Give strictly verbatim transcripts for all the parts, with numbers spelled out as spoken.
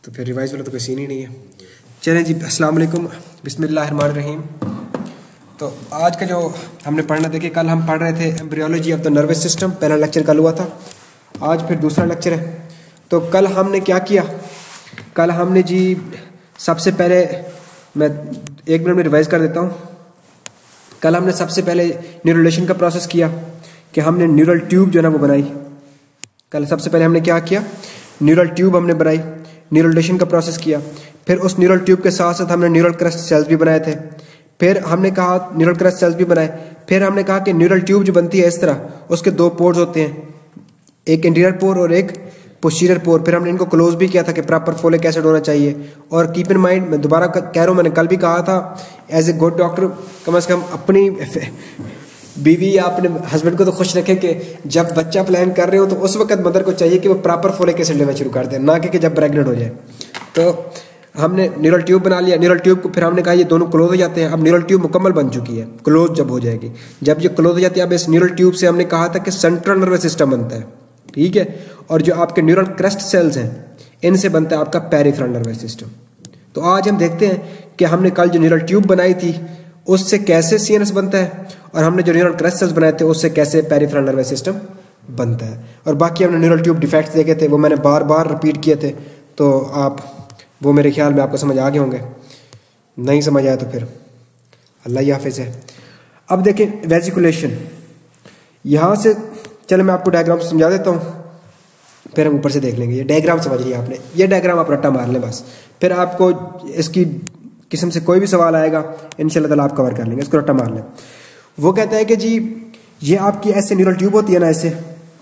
तो फिर रिवाइज वाला तो कोई सीन ही नहीं है। चलें जी, अस्सलाम वालेकुम, बिस्मिल्लाहिर्रहमानिर्रहीम। तो आज का जो हमने पढ़ना, देखिए कल हम पढ़ रहे थे embryology of the nervous system, पहला लेक्चर कल हुआ था, आज फिर दूसरा लेक्चर है। तो कल हमने क्या किया, कल हमने जी सबसे पहले, मैं एक मिनट में रिवाइज कर देता हूँ। कल हमने सबसे पहले न्यूरलेशन का प्रोसेस किया कि हमने न्यूरल ट्यूब जो है ना वो बनाई। कल सबसे पहले हमने क्या किया, न्यूरल ट्यूब हमने बनाई, न्यूरलेशन का प्रोसेस किया। फिर उस न्यूरल ट्यूब के साथ साथ हमने न्यूरल क्रस्ट सेल्स भी बनाए थे। फिर हमने कहा न्यूरल क्रस्ट सेल्स भी बनाए। फिर हमने कहा कि न्यूरल ट्यूब जो बनती है इस तरह, उसके दो पोर्स होते हैं, एक इंटीरियर पोर और एक पोस्टीरियर पोर। फिर हमने इनको क्लोज भी किया था कि प्रॉपर फोलिक एसिड होना चाहिए। और कीप इन माइंड, मैं दोबारा कह रहा हूँ, मैंने कल भी कहा था, एज ए गुड डॉक्टर कम से कम अपनी बीवी या अपने हस्बैंड को तो खुश रखें कि जब बच्चा प्लान कर रहे हो तो उस वक्त मदर को चाहिए कि वो प्रॉपर फोलिक एसिड लेना शुरू कर दे, ना कि जब प्रेग्नेंट हो जाए। तो हमने न्यूरल ट्यूब बना लिया। न्यूरल ट्यूब को फिर हमने कहा ये दोनों क्लोज हो जाते हैं। अब न्यूरल ट्यूब मुकम्मल बन चुकी है, क्लोज जब हो जाएगी, जब ये क्लोज हो जाती है, अब इस न्यूरल ट्यूब से हमने कहा था कि सेंट्रल नर्वस सिस्टम बनता है, ठीक है। और जो आपके न्यूरल क्रस्ट सेल्स हैं, इनसे बनता है आपका पेरिफेरल नर्वस सिस्टम। तो आज हम देखते हैं कि हमने कल जो न्यूरल ट्यूब बनाई थी उससे कैसे सीएनएस बनता है, और हमने जो न्यूरल क्रस्ट सेल्स बनाए थे उससे कैसे पेरिफेरल नर्वस सिस्टम बनता है। और बाकी हमने न्यूरल ट्यूब डिफेक्ट्स देखे थे, वो मैंने बार बार रिपीट किए थे, तो आप वो मेरे ख्याल में आपको समझ आ गए होंगे। नहीं समझ आया तो फिर अल्लाह ही हाफिज़ है। अब देखें वेजिकुलेशन, यहाँ से चलो मैं आपको डायग्राम समझा देता हूँ, फिर हम ऊपर से देख लेंगे। ये डायग्राम समझ लिया आपने, ये डायग्राम आप रट्टा मार लें बस, फिर आपको इसकी किस्म से कोई भी सवाल आएगा इंशाल्लाह ताला आप कवर कर लेंगे, इसको रट्टा मार लें। वो कहता है कि जी ये आपकी ऐसे न्यूरल ट्यूब होती है ना, ऐसे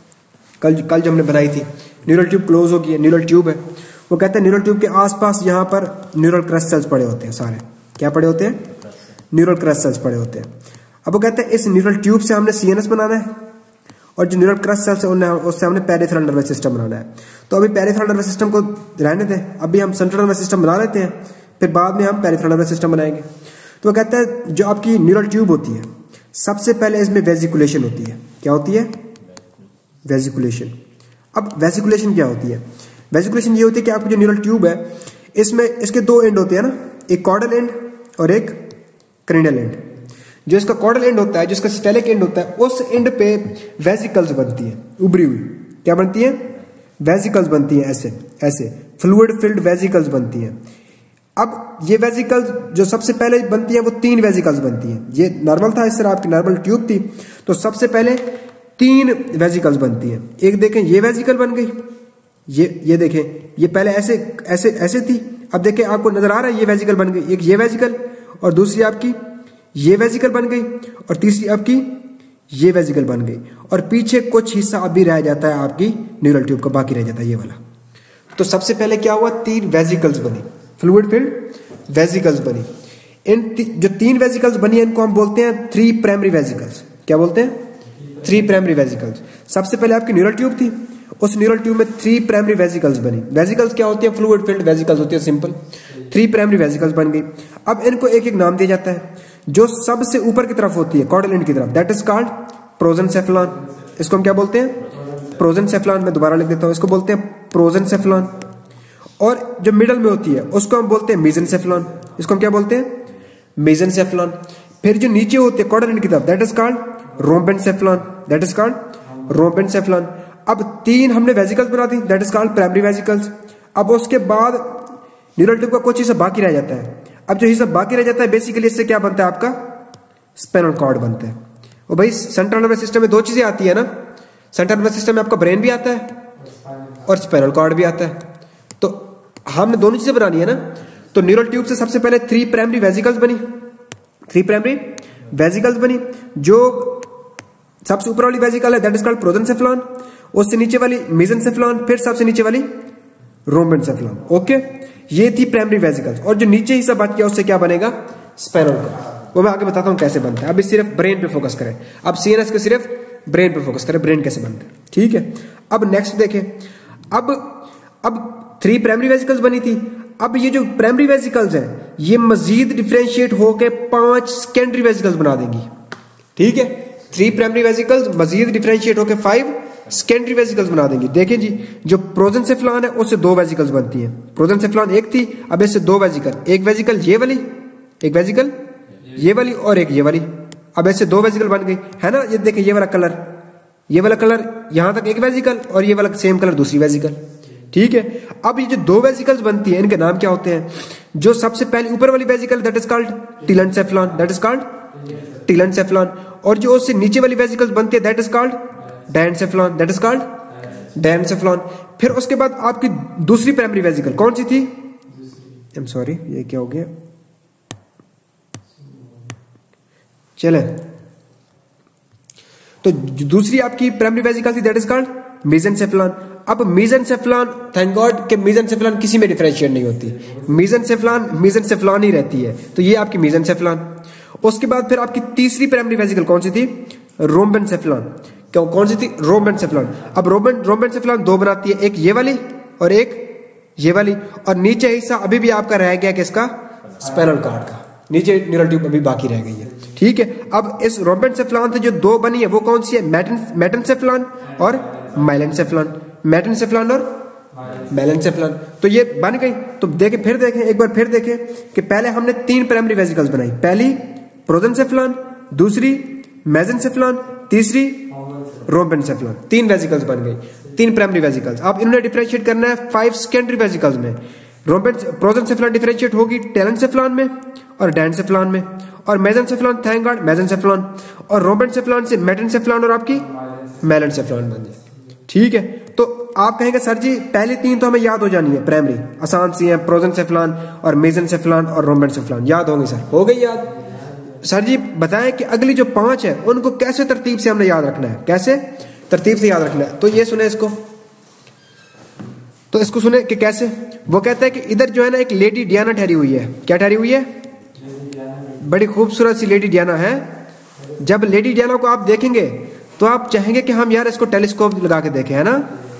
कल कल जो हमने बनाई थी, न्यूरल ट्यूब क्लोज हो गई, न्यूरल ट्यूब है। वो कहते हैं न्यूरल ट्यूब के आसपास यहाँ पर न्यूरल क्रस्ट सेल्स पड़े होते हैं, सारे क्या पड़े होते हैं, न्यूरल क्रस्ट सेल्स पड़े होते हैं। अब वो कहते हैं इस न्यूरल ट्यूब से हमने सीएनएस बनाना है, और जो न्यूरल क्रस्ट सेल्स है उससे हमने पेरिफेरल नर्वस सिस्टम बनाना है। तो अभी पेरिफेरल नर्वस सिस्टम को रहने दें, अभी हम सेंट्रल नर्वस सिस्टम बना लेते हैं, फिर बाद में हम पेरिफेरल नर्वस सिस्टम बनाएंगे। तो वो कहता है जो आपकी न्यूरल ट्यूब होती है, सबसे पहले इसमें वेजिकुलेशन होती है। क्या होती है, वेजिकुलेशन। अब वेजिकुलेशन क्या होती है, वेजिकुलेशन ये होती है कि आपकी जो न्यूरल ट्यूब है इसमें इसके दो एंड होते हैं ना, एक कॉर्डल एंड और एक क्रेनियल एंड। जो इसका कॉर्डल एंड होता है, जिसका स्फेलिक एंड होता है, उस एंड पे वेजिकल्स बनती है, उभरी हुई। क्या बनती है, वेजिकल्स बनती है, ऐसे ऐसे फ्लूइड फिल्ड वेजिकल्स बनती है। अब ये वेजिकल्स जो सबसे पहले बनती है वो तीन वेजिकल्स बनती है। ये नॉर्मल था, इस तरह आपकी नॉर्मल ट्यूब थी, तो सबसे पहले तीन वेजिकल्स बनती है। एक देखें ये वेजिकल बन गई, ये ये देखें, ये पहले ऐसे ऐसे ऐसे थी, अब देखें आपको नजर आ रहा है ये वेजिकल बन गई, एक ये वेजिकल, और दूसरी आपकी ये वेजिकल बन गई, और तीसरी आपकी ये वेजिकल बन गई, और पीछे कुछ हिस्सा अभी रह जाता है आपकी न्यूरल ट्यूब का, बाकी रह जाता है ये वाला। तो सबसे पहले क्या हुआ, तीन वेजिकल्स बनी, फ्लूइड फिल्ड वेजिकल्स बनी। इन ती, जो तीन वेजिकल्स बनी है इनको हम बोलते हैं थ्री प्राइमरी वेजिकल्स। क्या बोलते हैं, थ्री प्राइमरी वेजिकल्स। सबसे पहले आपकी न्यूरल ट्यूब थी, उस न्यूरल ट्यूब में थ्री प्राइमरी वेजिकल्स बनी। वेजिकल्स क्या होती है, फ्लूइड फिल्ड वेजिकल्स होती है, सिंपल। थ्री प्राइमरी वेजिकल्स बन गई। अब इनको एक एक नाम दिया जाता है। जो सबसे ऊपर की तरफ होती है, कॉर्डल एंड की तरफ, दैट इज कॉल्ड प्रोजेनसेफलॉन। इसको हम क्या बोलते हैं, प्रोजेनसेफलॉन। मैं दोबारा लिख देता हूं, इसको बोलते हैं प्रोजेनसेफलॉन। और जो मिडल में होती है उसको हम बोलते हैं मेसेनसेफलॉन। इसको हम क्या बोलते हैं, मेसेनसेफलॉन। फिर जो नीचे होती है कॉर्डल एंड की तरफ, that is called rhombencephalon, that is called rhombencephalon. अब तीन हमने वेजिकल्स बना दी, that is called primary vesicles. अब उसके बाद न्यूरल ट्यूब का कुछ हिस्सा बाकी रह जाता है। अब जो हिस्सा बाकी रह जाता है, बेसिकली इससे क्या बनता है, आपका स्पाइनल कॉर्ड बनता है। और भाई सेंट्रल नर्वस सिस्टम में दो चीजें आती है ना, सेंट्रल नर्वस सिस्टम में आपका ब्रेन भी आता है और स्पाइनल कॉर्ड भी आता है। तो हमने दोनों चीजें बनानी है ना। तो न्यूरल ट्यूब से सबसे पहले थ्री प्राइमरी वेजिकल्स बनी, थ्री प्राइमरी वेजिकल्स बनी। जो सबसे ऊपर वाली वेजिकल है दैट इज कॉल्ड प्रोजेनसेफलॉन, उससे नीचे वाली मेसेनसेफलॉन, फिर सबसे नीचे वाली रोम्बेनसेफलॉन। ओके, ये थी प्राइमरी वेजिकल्स। और जो नीचे हिस्सा बच गया उससे क्या बनेगा, स्पाइनल कॉर्ड। वो मैं आगे बताता हूं कैसे बनता है। अभी सिर्फ ब्रेन पे फोकस करें, अब सीएनएस के सिर्फ ब्रेन पे फोकस करें, ब्रेन कैसे बनता है, ठीक है। अब नेक्स्ट देखें, अब अब थ्री प्राइमरी वेजिकल्स बनी थी। अब ये जो प्राइमरी वेजिकल्स हैं ये मजीद डिफरेंशिएट होकर पांच सेकेंडरी वेजिकल्स बना देंगी, ठीक है। थ्री प्राइमरी वेजिकल्स मजीद डिफरेंशिएट होकर फाइव सेकेंडरी वेजिकल्स बना देंगी। देखें जी, जो प्रोजेनसेफलॉन है उससे दो वेजिकल्स बनती हैं, प्रोजेंसेफ्लॉन एक थी, अब इससे दो वेजिकल, एक वेजिकल ये वाली, एक वेजिकल ये वाली और एक ये वाली, अब ऐसे दो वेजिकल बन गई है ना। ये देखें ये वाला कलर, ये वाला कलर यहां तक एक वेजिकल और ये वाला सेम कलर दूसरी वेजिकल, ठीक है। अब ये जो दो वेजिकल्स बनती है इनके नाम क्या होते हैं? जो सबसे पहले ऊपर वाली vesicle that is called telencephalon, that is called telencephalon, और जो उससे नीचे वाली वेजिकल्स बनती है that is called diencephalon, that is called diencephalon. फिर उसके बाद आपकी दूसरी प्राइमरी वेजिकल कौन सी थी? आई एम सॉरी, ये क्या हो गया, चले। तो दूसरी आपकी प्राइमरी वेजिकल थी दैट इज कॉल्ड मेसेनसेफ्लॉन। अब मेसेनसेफ्लॉन, थैंक गॉड कि मेसेनसेफ्लॉन किसी में डिफरेंशिएट नहीं होती, मेसेनसेफ्लॉन मेसेनसेफ्लॉन ही रहती है, तो ये आपकी मेसेनसेफ्लॉन। उसके बाद फिर आपकी तीसरी प्राइमरी वेजिकल कौन सी थी? रोम्बेनसेफ्लॉन। क्यों कौन सी थी? रोम्बेनसेफ्लॉन। अब रोम्बेन रोम्बेनसेफ्लॉन दो बनाती है, एक ये वाली और एक ये वाली, और नीचे हिस्सा अभी भी आपका रह गया किसका? स्पाइनल कॉर्ड का, नीचे न्यूरल ट्यूब अभी बाकी रह गई है, ठीक है। अब इस रोम्बेनसेफ्लॉन से जो दो बनी है वो कौन सी है? मेटन मेटेनसेफ्लॉन और माइलेनसेफ्लॉन, मेटेनसेफ्लॉन और माइलेनसेफ्लॉन। तो ये बन गई। तो देखें, फिर देखें एक बार, फिर देखें कि पहले हमने तीन प्राइमरी वेजिकल्स बनाई, पहली प्रोजेंसेफ्लॉन, दूसरी मेसेनसेफ्लॉन, तीसरी रोम्बेनसेफ्लॉन, तीन वेजिकल्स बन गई, तीन प्राइमरी वेजिकल्स। अब इन्होंने डिफरेंशिएट करना है फाइव सेकेंडरी वेजिकल्स में। रोम्बेन प्रोजेंसेफ्लॉन डिफरेंशिएट होगी टेलेनसेफ्लॉन में और डायनसेफ्लॉन में, और मेसेनसेफ्लॉन थैंक गॉड मेसेनसेफ्लॉन, और रोम्बेनसेफ्लॉन से मेटेनसेफ्लॉन और आपकी माइलेनसेफ्लॉन बन जाए, ठीक है। तो आप कहेंगे सर जी पहली तीन तो हमें याद हो जानी है, प्राइमरी आसान सी है, प्रोजेंसेफ्लॉन और मेसेनसेफ्लॉन और रोम्बेनसेफ्लॉन याद होंगे सर, हो गई याद। सर जी बताएं कि अगली जो पांच है उनको कैसे तरतीब से हमने याद रखना है, कैसे तरतीब से याद रखना है। तो ये सुने इसको, तो इसको सुने कि कैसे। वो कहता है कि इधर जो है ना एक लेडी डियाना ठहरी हुई है, क्या ठहरी हुई है? बड़ी खूबसूरत सी लेडी डियाना है। जब लेडी डियाना को आप देखेंगे तो आप चाहेंगे कि हम यार इसको टेलीस्कोप लगा के देखें, है ना,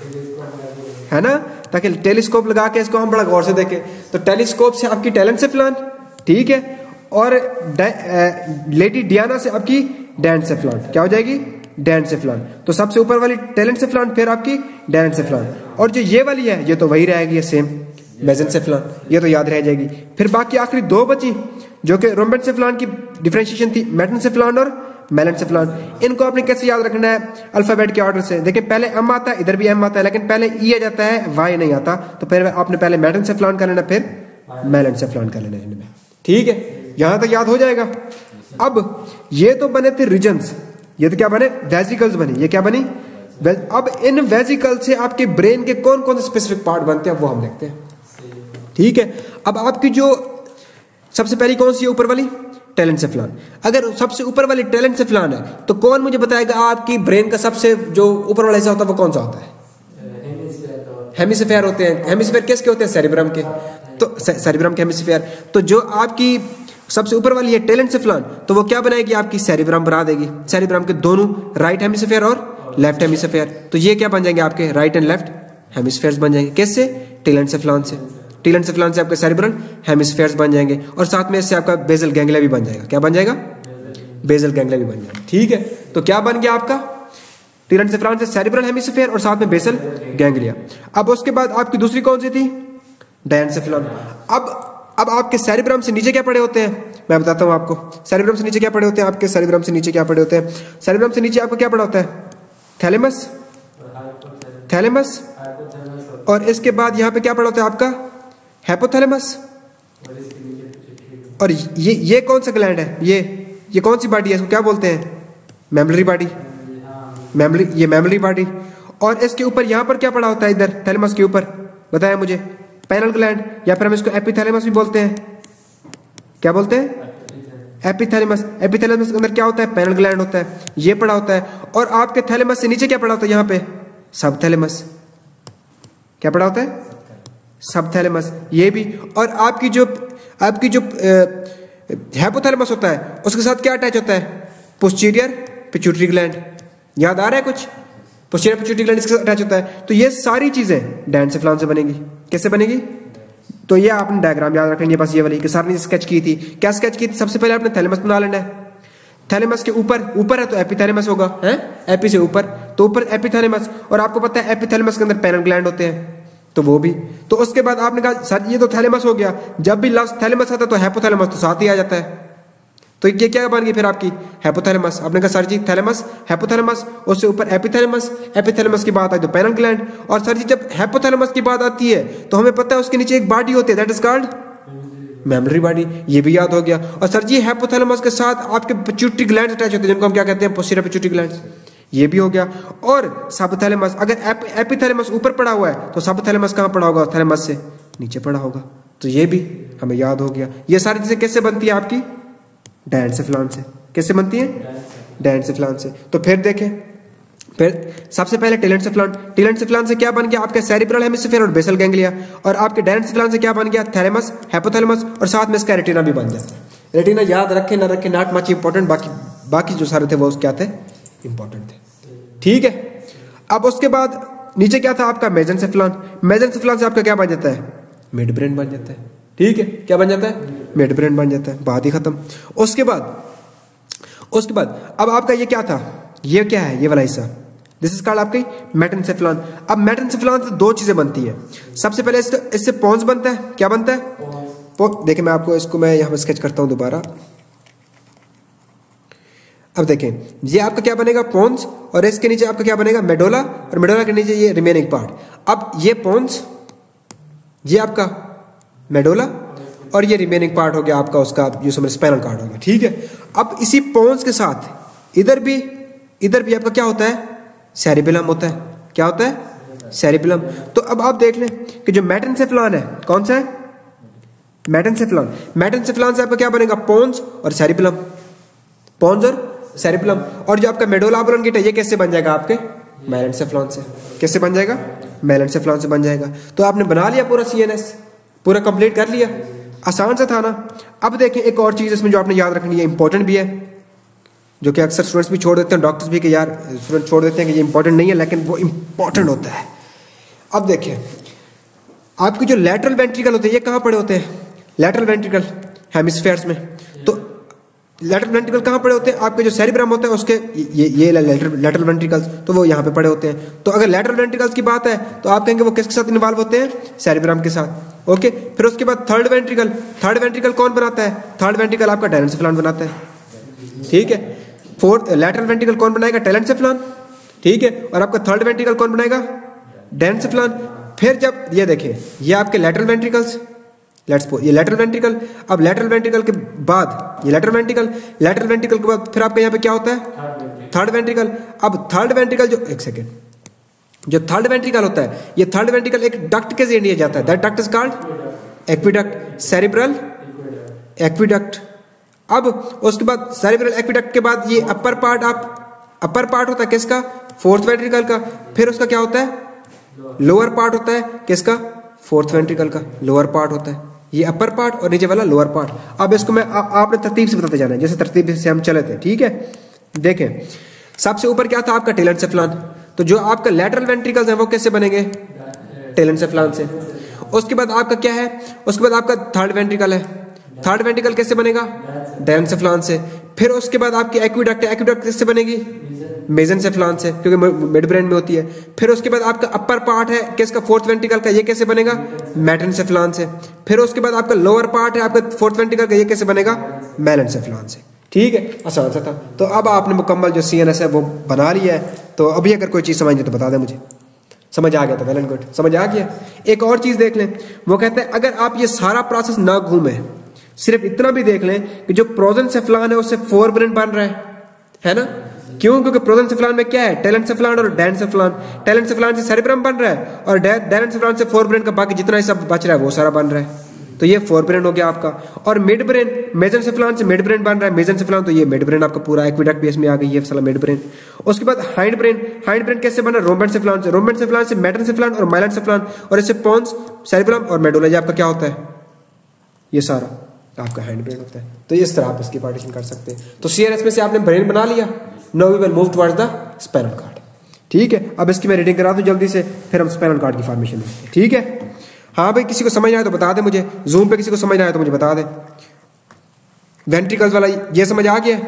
है ना, ताकि टेलीस्कोप लगा के इसको हम बड़ा गौर से देखें। तो टेलीस्कोप से आपकी टेलेनसेफ्लॉन, ठीक है, और लेडी डियाना से आपकी डायनसेफ्लॉन, क्या हो जाएगी? डायनसेफ्लॉन। तो सबसे ऊपर वाली टेलेनसेफ्लॉन, फिर आपकी डायनसेफ्लॉन, और जो ये वाली है ये तो वही रहेगी सेम मेसेनसेफ्लॉन, ये तो याद रह जाएगी। फिर बाकी आखिरी दो बची जो कि रोम्बेनसेफ्लॉन की डिफरेंशिएशन थी, मेटेनसेफ्लॉन और माइलेनसेफ्लॉन। इनको आपने कैसे याद रखना है? अल्फाबेट के ऑर्डर से। देखिए पहले एम आता है, इधर भी एम आता है, लेकिन पहले ई आ जाता है, वाई नहीं आता। तो फिर आपने पहले मेटेनसेफ्लॉन कर लेना, फिर माइलेनसेफ्लॉन कर लेना इनमें, ठीक है। यहां तक याद हो जाएगा। अब ये तो बने थे रीजन्स, ये तो क्या बने? वेजिकल्स बनी। ये क्या बनी? अब इन वेजिकल से आपके ब्रेन के कौन कौन से स्पेसिफिक पार्ट बनते हैं वो हम देखते हैं, ठीक है। अब आपकी जो सबसे पहली कौन सी है? ऊपर वाली टेलेनसेफ्लॉन। अगर सबसे ऊपर वाली टेलेनसेफ्लॉन है तो कौन मुझे बताएगा आपकी ब्रेन का सबसे जो ऊपर वाला हिस्सा होता है वो कौन सा होता है? हेमिस्फीयर होते हैं। हेमिस्फीयर किसके होते हैं? सेरिब्रम के। तो सेरिब्रम के हेमिस्फीयर। तो जो आपकी सबसे ऊपर वाली है टेलेनसेफ्लॉन, तो वो क्या बनाएगी? आपकी सेरिब्रम बना देगी। सेरिब्रम के दोनों राइट हेमिस्फीयर और लेफ्ट हेमिस्फीयर। तो ये क्या बन जाएंगे? आपके राइट एंड लेफ्ट हेमिस्फीयर्स बन जाएंगे। किससे? टेलेनसेफ्लॉन से। टेलेनसेफ्लॉन से आपके सेरिब्रल हेमिस्फीयर्स बन जाएंगे, और साथ में इससे आपका बेसल गैंग्लिया भी बन जाएगा। क्या बन जाएगा? बेसल गैंग्लिया भी बन जाएगा, ठीक है। तो क्या बन गया आपका? टेलेनसेफ्लॉन से सेरिब्रल हेमिस्फीयर और साथ में बेसल गैंग्लिया। अब उसके बाद आपकी दूसरी कौन सी थी? डायनसेफ्लॉन। अब अब आपके सेरिब्रम से नीचे क्या पड़े होते हैं? मैं बताता हूं आपको। सेरिब्रम से नीचे क्या पड़े होते हैं? आपके सेरिब्रम से नीचे क्या पड़े होते हैं? सेरिब्रम से नीचे आपको क्या पड़ा होता है? थैलेमस, थैलेमस, और इसके बाद यहां पे क्या पड़ा होता है आपका? हाइपोथैलेमस। और ये ये कौन सा ग्लैंड है? ये ये कौन सी बॉडी है? इसको क्या बोलते हैं? Memory body. मेमोरी, ये मेमोरी बॉडी। और इसके ऊपर यहां पर क्या पड़ा होता है? इधर थैलेमस के ऊपर बताया मुझे, पैनल ग्लैंड, या फिर हम इसको एपिथैलेमस भी बोलते हैं। क्या बोलते हैं? एपिथैलेमस। एपिथैलेमस के अंदर क्या होता है? पैनल ग्लैंड होता है, ये पड़ा होता है। और आपके थैलेमस से नीचे क्या पड़ा होता है? यहाँ पे सबथैलेमस। क्या पड़ा होता है? सबथैलेमस, ये भी। और आपकी जो आपकी जो हाइपोथैलेमस होता है उसके साथ क्या अटैच होता है? Posterior pituitary gland. याद आ रहा है कुछ? पोस्टीरियर पिट्यूटरी ग्लैंड इसके साथ अटैच होता है। तो ये सारी चीजें डायनसेफ्लॉन से बनेगी। कैसे बनेगी? तो ये आपने डायग्राम याद रखेंगे, बस ये वाली कि सर ने स्केच की थी। क्या स्केच की थी? सबसे पहले आपने थैलेमस बना लेना है। थैलेमस के ऊपर, ऊपर है तो एपिथैलेमस होगा, है एपी से ऊपर, तो ऊपर एपिथैलेमस। और आपको पता है एपिथैलेमस के अंदर पैनल ग्लैंड होते हैं, तो वो भी। तो उसके बाद आपने कहा सर ये तो थैलेमस हो गया, जब भी लफ्ज थैलेमस आता है तो हाइपोथैलेमस तो साथ ही आ जाता है, तो ये क्या बन गई फिर आपकी हाइपोथैलेमस। आपने कहा सर जी थैलेमस हाइपोथैलेमस, उससे ऊपर एपिथैलेमस, एपिथैलेमस की बात आई तो पेनल ग्लैंड, और सर जी जब हाइपोथैलेमस की बात आती है तो हमें पता है उसके नीचे एक बॉडी होती है that is called memory body, ये भी याद हो गया। और सर जी हाइपोथैलेमस के साथ आपके पिट्यूटरी ग्लैंड अटैच होते हैं जिनको हम क्या कहते हैं पोस्टीरियर पिट्यूटरी ग्लैंड, ये भी हो गया। और सबथैलेमस, अगर एप, एपिथैलेमस ऊपर पड़ा हुआ है तो सबथैलेमस कहाँ पड़ा होगा, थैलेमस से नीचे पड़ा होगा, तो ये भी हमें याद हो गया। ये सारी चीजें कैसे बनती है आपकी डायंसेफ्लॉन से, कैसे बनती है डायंसेफ्लॉन से। तो फिर देखें, फिर सबसे पहले टेलेंसेफ्लॉन, टेलेंसेफ्लॉन से क्या बन गया आपका सेरिब्रल हेमिस्फीयर और बेसल गैंग्लिया, और आपके डायंसेफ्लॉन से क्या बन गया थैलेमस, हाइपोथैलेमस, और साथ में इसका रेटिना भी बन जाता है। रेटिना याद रखें ना रखें नॉट मच इंपॉर्टेंट, बाकी बाकी जो सारे थे वो क्या थे इंपॉर्टेंट थे, ठीक है। अब उसके बाद नीचे क्या था आपका मेसेंसेफ्लॉन, मेसेंसेफ्लॉन से आपका क्या बन जाता है मिड ब्रेन बन जाता है, ठीक है, क्या बन जाता है मिड ब्रेन बन जाता है, बात ही खत्म। उसके बाद उसके बाद अब आपका ये क्या था, ये क्या है ये वाला हिस्सा, दिस इज कॉल्ड आपकी मेटेंसेफ्लॉन। अब मेटेंसेफ्लॉन से दो चीजें बनती है, सबसे पहले इससे, इससे पोन्स बनता है, क्या बनता है, देखिए मैं आपको इसको मैं यहां पर स्केच करता हूं दोबारा। अब देखें ये आपका क्या बनेगा पोन्स, और इसके नीचे आपका क्या बनेगा मेडोला, और मेडोला के नीचे ये रिमेनिंग पार्ट। अब ये पोन्स, ये आपका मेडोला, और ये रिमेनिंग पार्ट हो गया आपका उसका जो समझ स्पाइनल कॉर्ड हो गया, ठीक है। अब इसी पोन्स के साथ इधर भी इधर भी आपका क्या होता है सेरिबेलम होता है, क्या होता है सेरिबेलम। तो अब आप देख लें कि जो मेटेंसेफ्लॉन है कौन सा है मेटेंसेफ्लॉन, मेटेंसेफ्लॉन से आपका क्या बनेगा पोन्स और सेरिबेलम, पोन्स और सेरिबेलम। और जो आपका मेडोला ऑब्लोंगेटा ये कैसे बन जाएगा आपके मेलेनसेफ्लॉन से, कैसे बन जाएगा मेलेनसेफ्लॉन से बन जाएगा। तो आपने बना लिया पूरा सीएनएस, पूरा कंप्लीट कर लिया, आसान सा था ना। अब देखें एक और चीज इसमें जो आपने याद रखनी है, इंपॉर्टेंट भी है, जो कि अक्सर स्टूडेंट्स भी छोड़ देते हैं, डॉक्टर्स भी कि यार स्टूडेंट छोड़ देते हैं कि ये इंपॉर्टेंट नहीं है, लेकिन वो इंपॉर्टेंट होता है। अब देखिए आपके जो लैटरल वेंट्रिकल होते हैं ये कहाँ पड़े होते हैं, लैटरल वेंट्रिकल हेमिस्फेयर्स में। तो लैटरल वेंट्रिकल कहाँ पड़े होते हैं, आपके जो सेरिब्रम होता है उसके ये ये लैटरल वेंट्रिकल्स, तो वो यहाँ पे पड़े होते हैं। तो अगर लैटरल वेंट्रिकल्स की बात है तो आप कहेंगे वो किसके साथ इन्वॉल्व होते हैं, सेरिब्रम के साथ, ओके। फिर उसके बाद थर्ड वेंट्रिकल, थर्ड वेंट्रिकल कौन बनाता है, थर्ड वेंट्रिकल आपका डायनेसेफ्लॉन बनाता है, ठीक है। फोर्थ लैटरल वेंट्रिकल कौन बनाएगा, टेलेंसेफ्लॉन, ठीक है। और आपका थर्ड वेंट्रिकल कौन बनाएगा, डायनेसेफ्लॉन। फिर जब ये देखिए ये आपके लैटरल वेंट्रिकल्स, लेट्स ये लैटरल वेंट्रिकल, अब लैटरल वेंट्रिकल के बाद ये लैटरल वेंट्रिकल, लैटरल वेंट्रिकल के बाद फिर आपके यहाँ पे क्या होता है थर्ड वेंट्रिकल। अब थर्ड वेंट्रिकल जो एक सेकेंड जो थर्ड वेंट्रिकल होता है, ये थर्ड वेंट्रिकल एक डक्ट के जरिए जाता है, that duct is called aqueduct, cerebral aqueduct. अब उसके बाद सेरिब्रल एक्विडक्ट के बाद ये अपर पार्ट, आप अपर पार्ट होता है किसका, फोर्थ वेंट्रिकल का। फिर उसका क्या होता है लोअर पार्ट होता है किसका, फोर्थ वेंट्रिकल का लोअर पार्ट होता है, ये अपर पार्ट और नीचे वाला लोअर पार्ट। अब इसको मैं आ, आपने तरतीब से बताते जाना है, जैसे तरतीब से हम चले थे, ठीक है। देखें सबसे ऊपर क्या था आपका टेलेंसेफ्लॉन, तो जो आपका लैटरल वेंट्रिकल्स हैं वो कैसे बनेंगे टेलेंसेफ्लॉन से। उसके बाद आपका क्या है, उसके बाद आपका थर्ड वेंट्रिकल है, थर्ड वेंट्रिकल कैसे बनेगा डायनेसेफ्लॉन से। फिर उसके बाद आपकी एक्विडक्ट है, एक्विडक्ट किससे बनेगी मेसेंसेफ्लॉन से, क्योंकि मिड ब्रेन में होती है। फिर उसके बाद आपका अपर पार्ट है किसका, फोर्थ वेंट्रिकल का, ये कैसे बनेगा मेटेंसेफ्लॉन से। फिर उसके बाद आपका लोअर पार्ट है आपका फोर्थ वेंट्रिकल का, ये कैसे बनेगा मेलेनसेफ्लॉन से, ठीक है। आसान सा था। तो अब आपने मुकम्मल जो सीएनएस है वो बना लिया है। तो अभी अगर कोई चीज़ समझ नहीं तो बता दें मुझे, समझ आ गया तो वेल एंड गुड, समझ आ गया। एक और चीज़ देख लें, वो कहते हैं अगर आप ये सारा प्रोसेस ना घूमे, सिर्फ इतना भी देख लें कि जो प्रोजेंसेफ्लॉन है उससे फोर ब्रेन बन रहा है, है ना। क्यों, क्योंकि प्रोजेंसेफ्लॉन में क्या है टेलेंसेफ्लॉन और डायनेसेफ्लॉन, टेलेंसेफ्लॉन से सेरिब्रम बन रहा है और डायनेसेफ्लॉन से फोर ब्रेन का बाकी जितना हिस्सा बच रहा है वो सारा बन रहा है, तो ये फोर ब्रेन हो गया आपका। और मिड ब्रेन मेसेंसेफ्लॉन से मिड ब्रेन बन रहा है, मेसेंसेफ्लॉन तो ये मिड ब्रेन आपका पूरा एक्विडक्ट बेस में आ गई है साला मिड ब्रेन। उसके बाद हाइंड ब्रेन, हाइंड ब्रेन कैसे बना, रोम्बेनसेफ्लॉन से, रोम्बेनसेफ्लॉन से मेटेंसेफ्लॉन और माइलेनसेफ्लॉन, और इससे पोन्स, सेरिब्रम और मेडुला, ये आपका क्या होता है, ये सारा आपका हैंड ब्रेन होता है। तो इस तरह आप इसकी पार्टीशन कर सकते हैं। तो सीएनएस में से आपने ब्रेन बना लिया, now we will move towards the spinal cord, ठीक है। अब इसकी मैं रीडिंग करा दूं जल्दी से, फिर हम स्पाइनल कॉर्ड की फॉर्मेशन देखते हैं, ठीक है। हाँ भाई किसी को समझ आए तो बता दे मुझे, जूम पे किसी को समझ आए तो मुझे बता दे। वेंट्रिकल्स वाला ये समझ आ गया,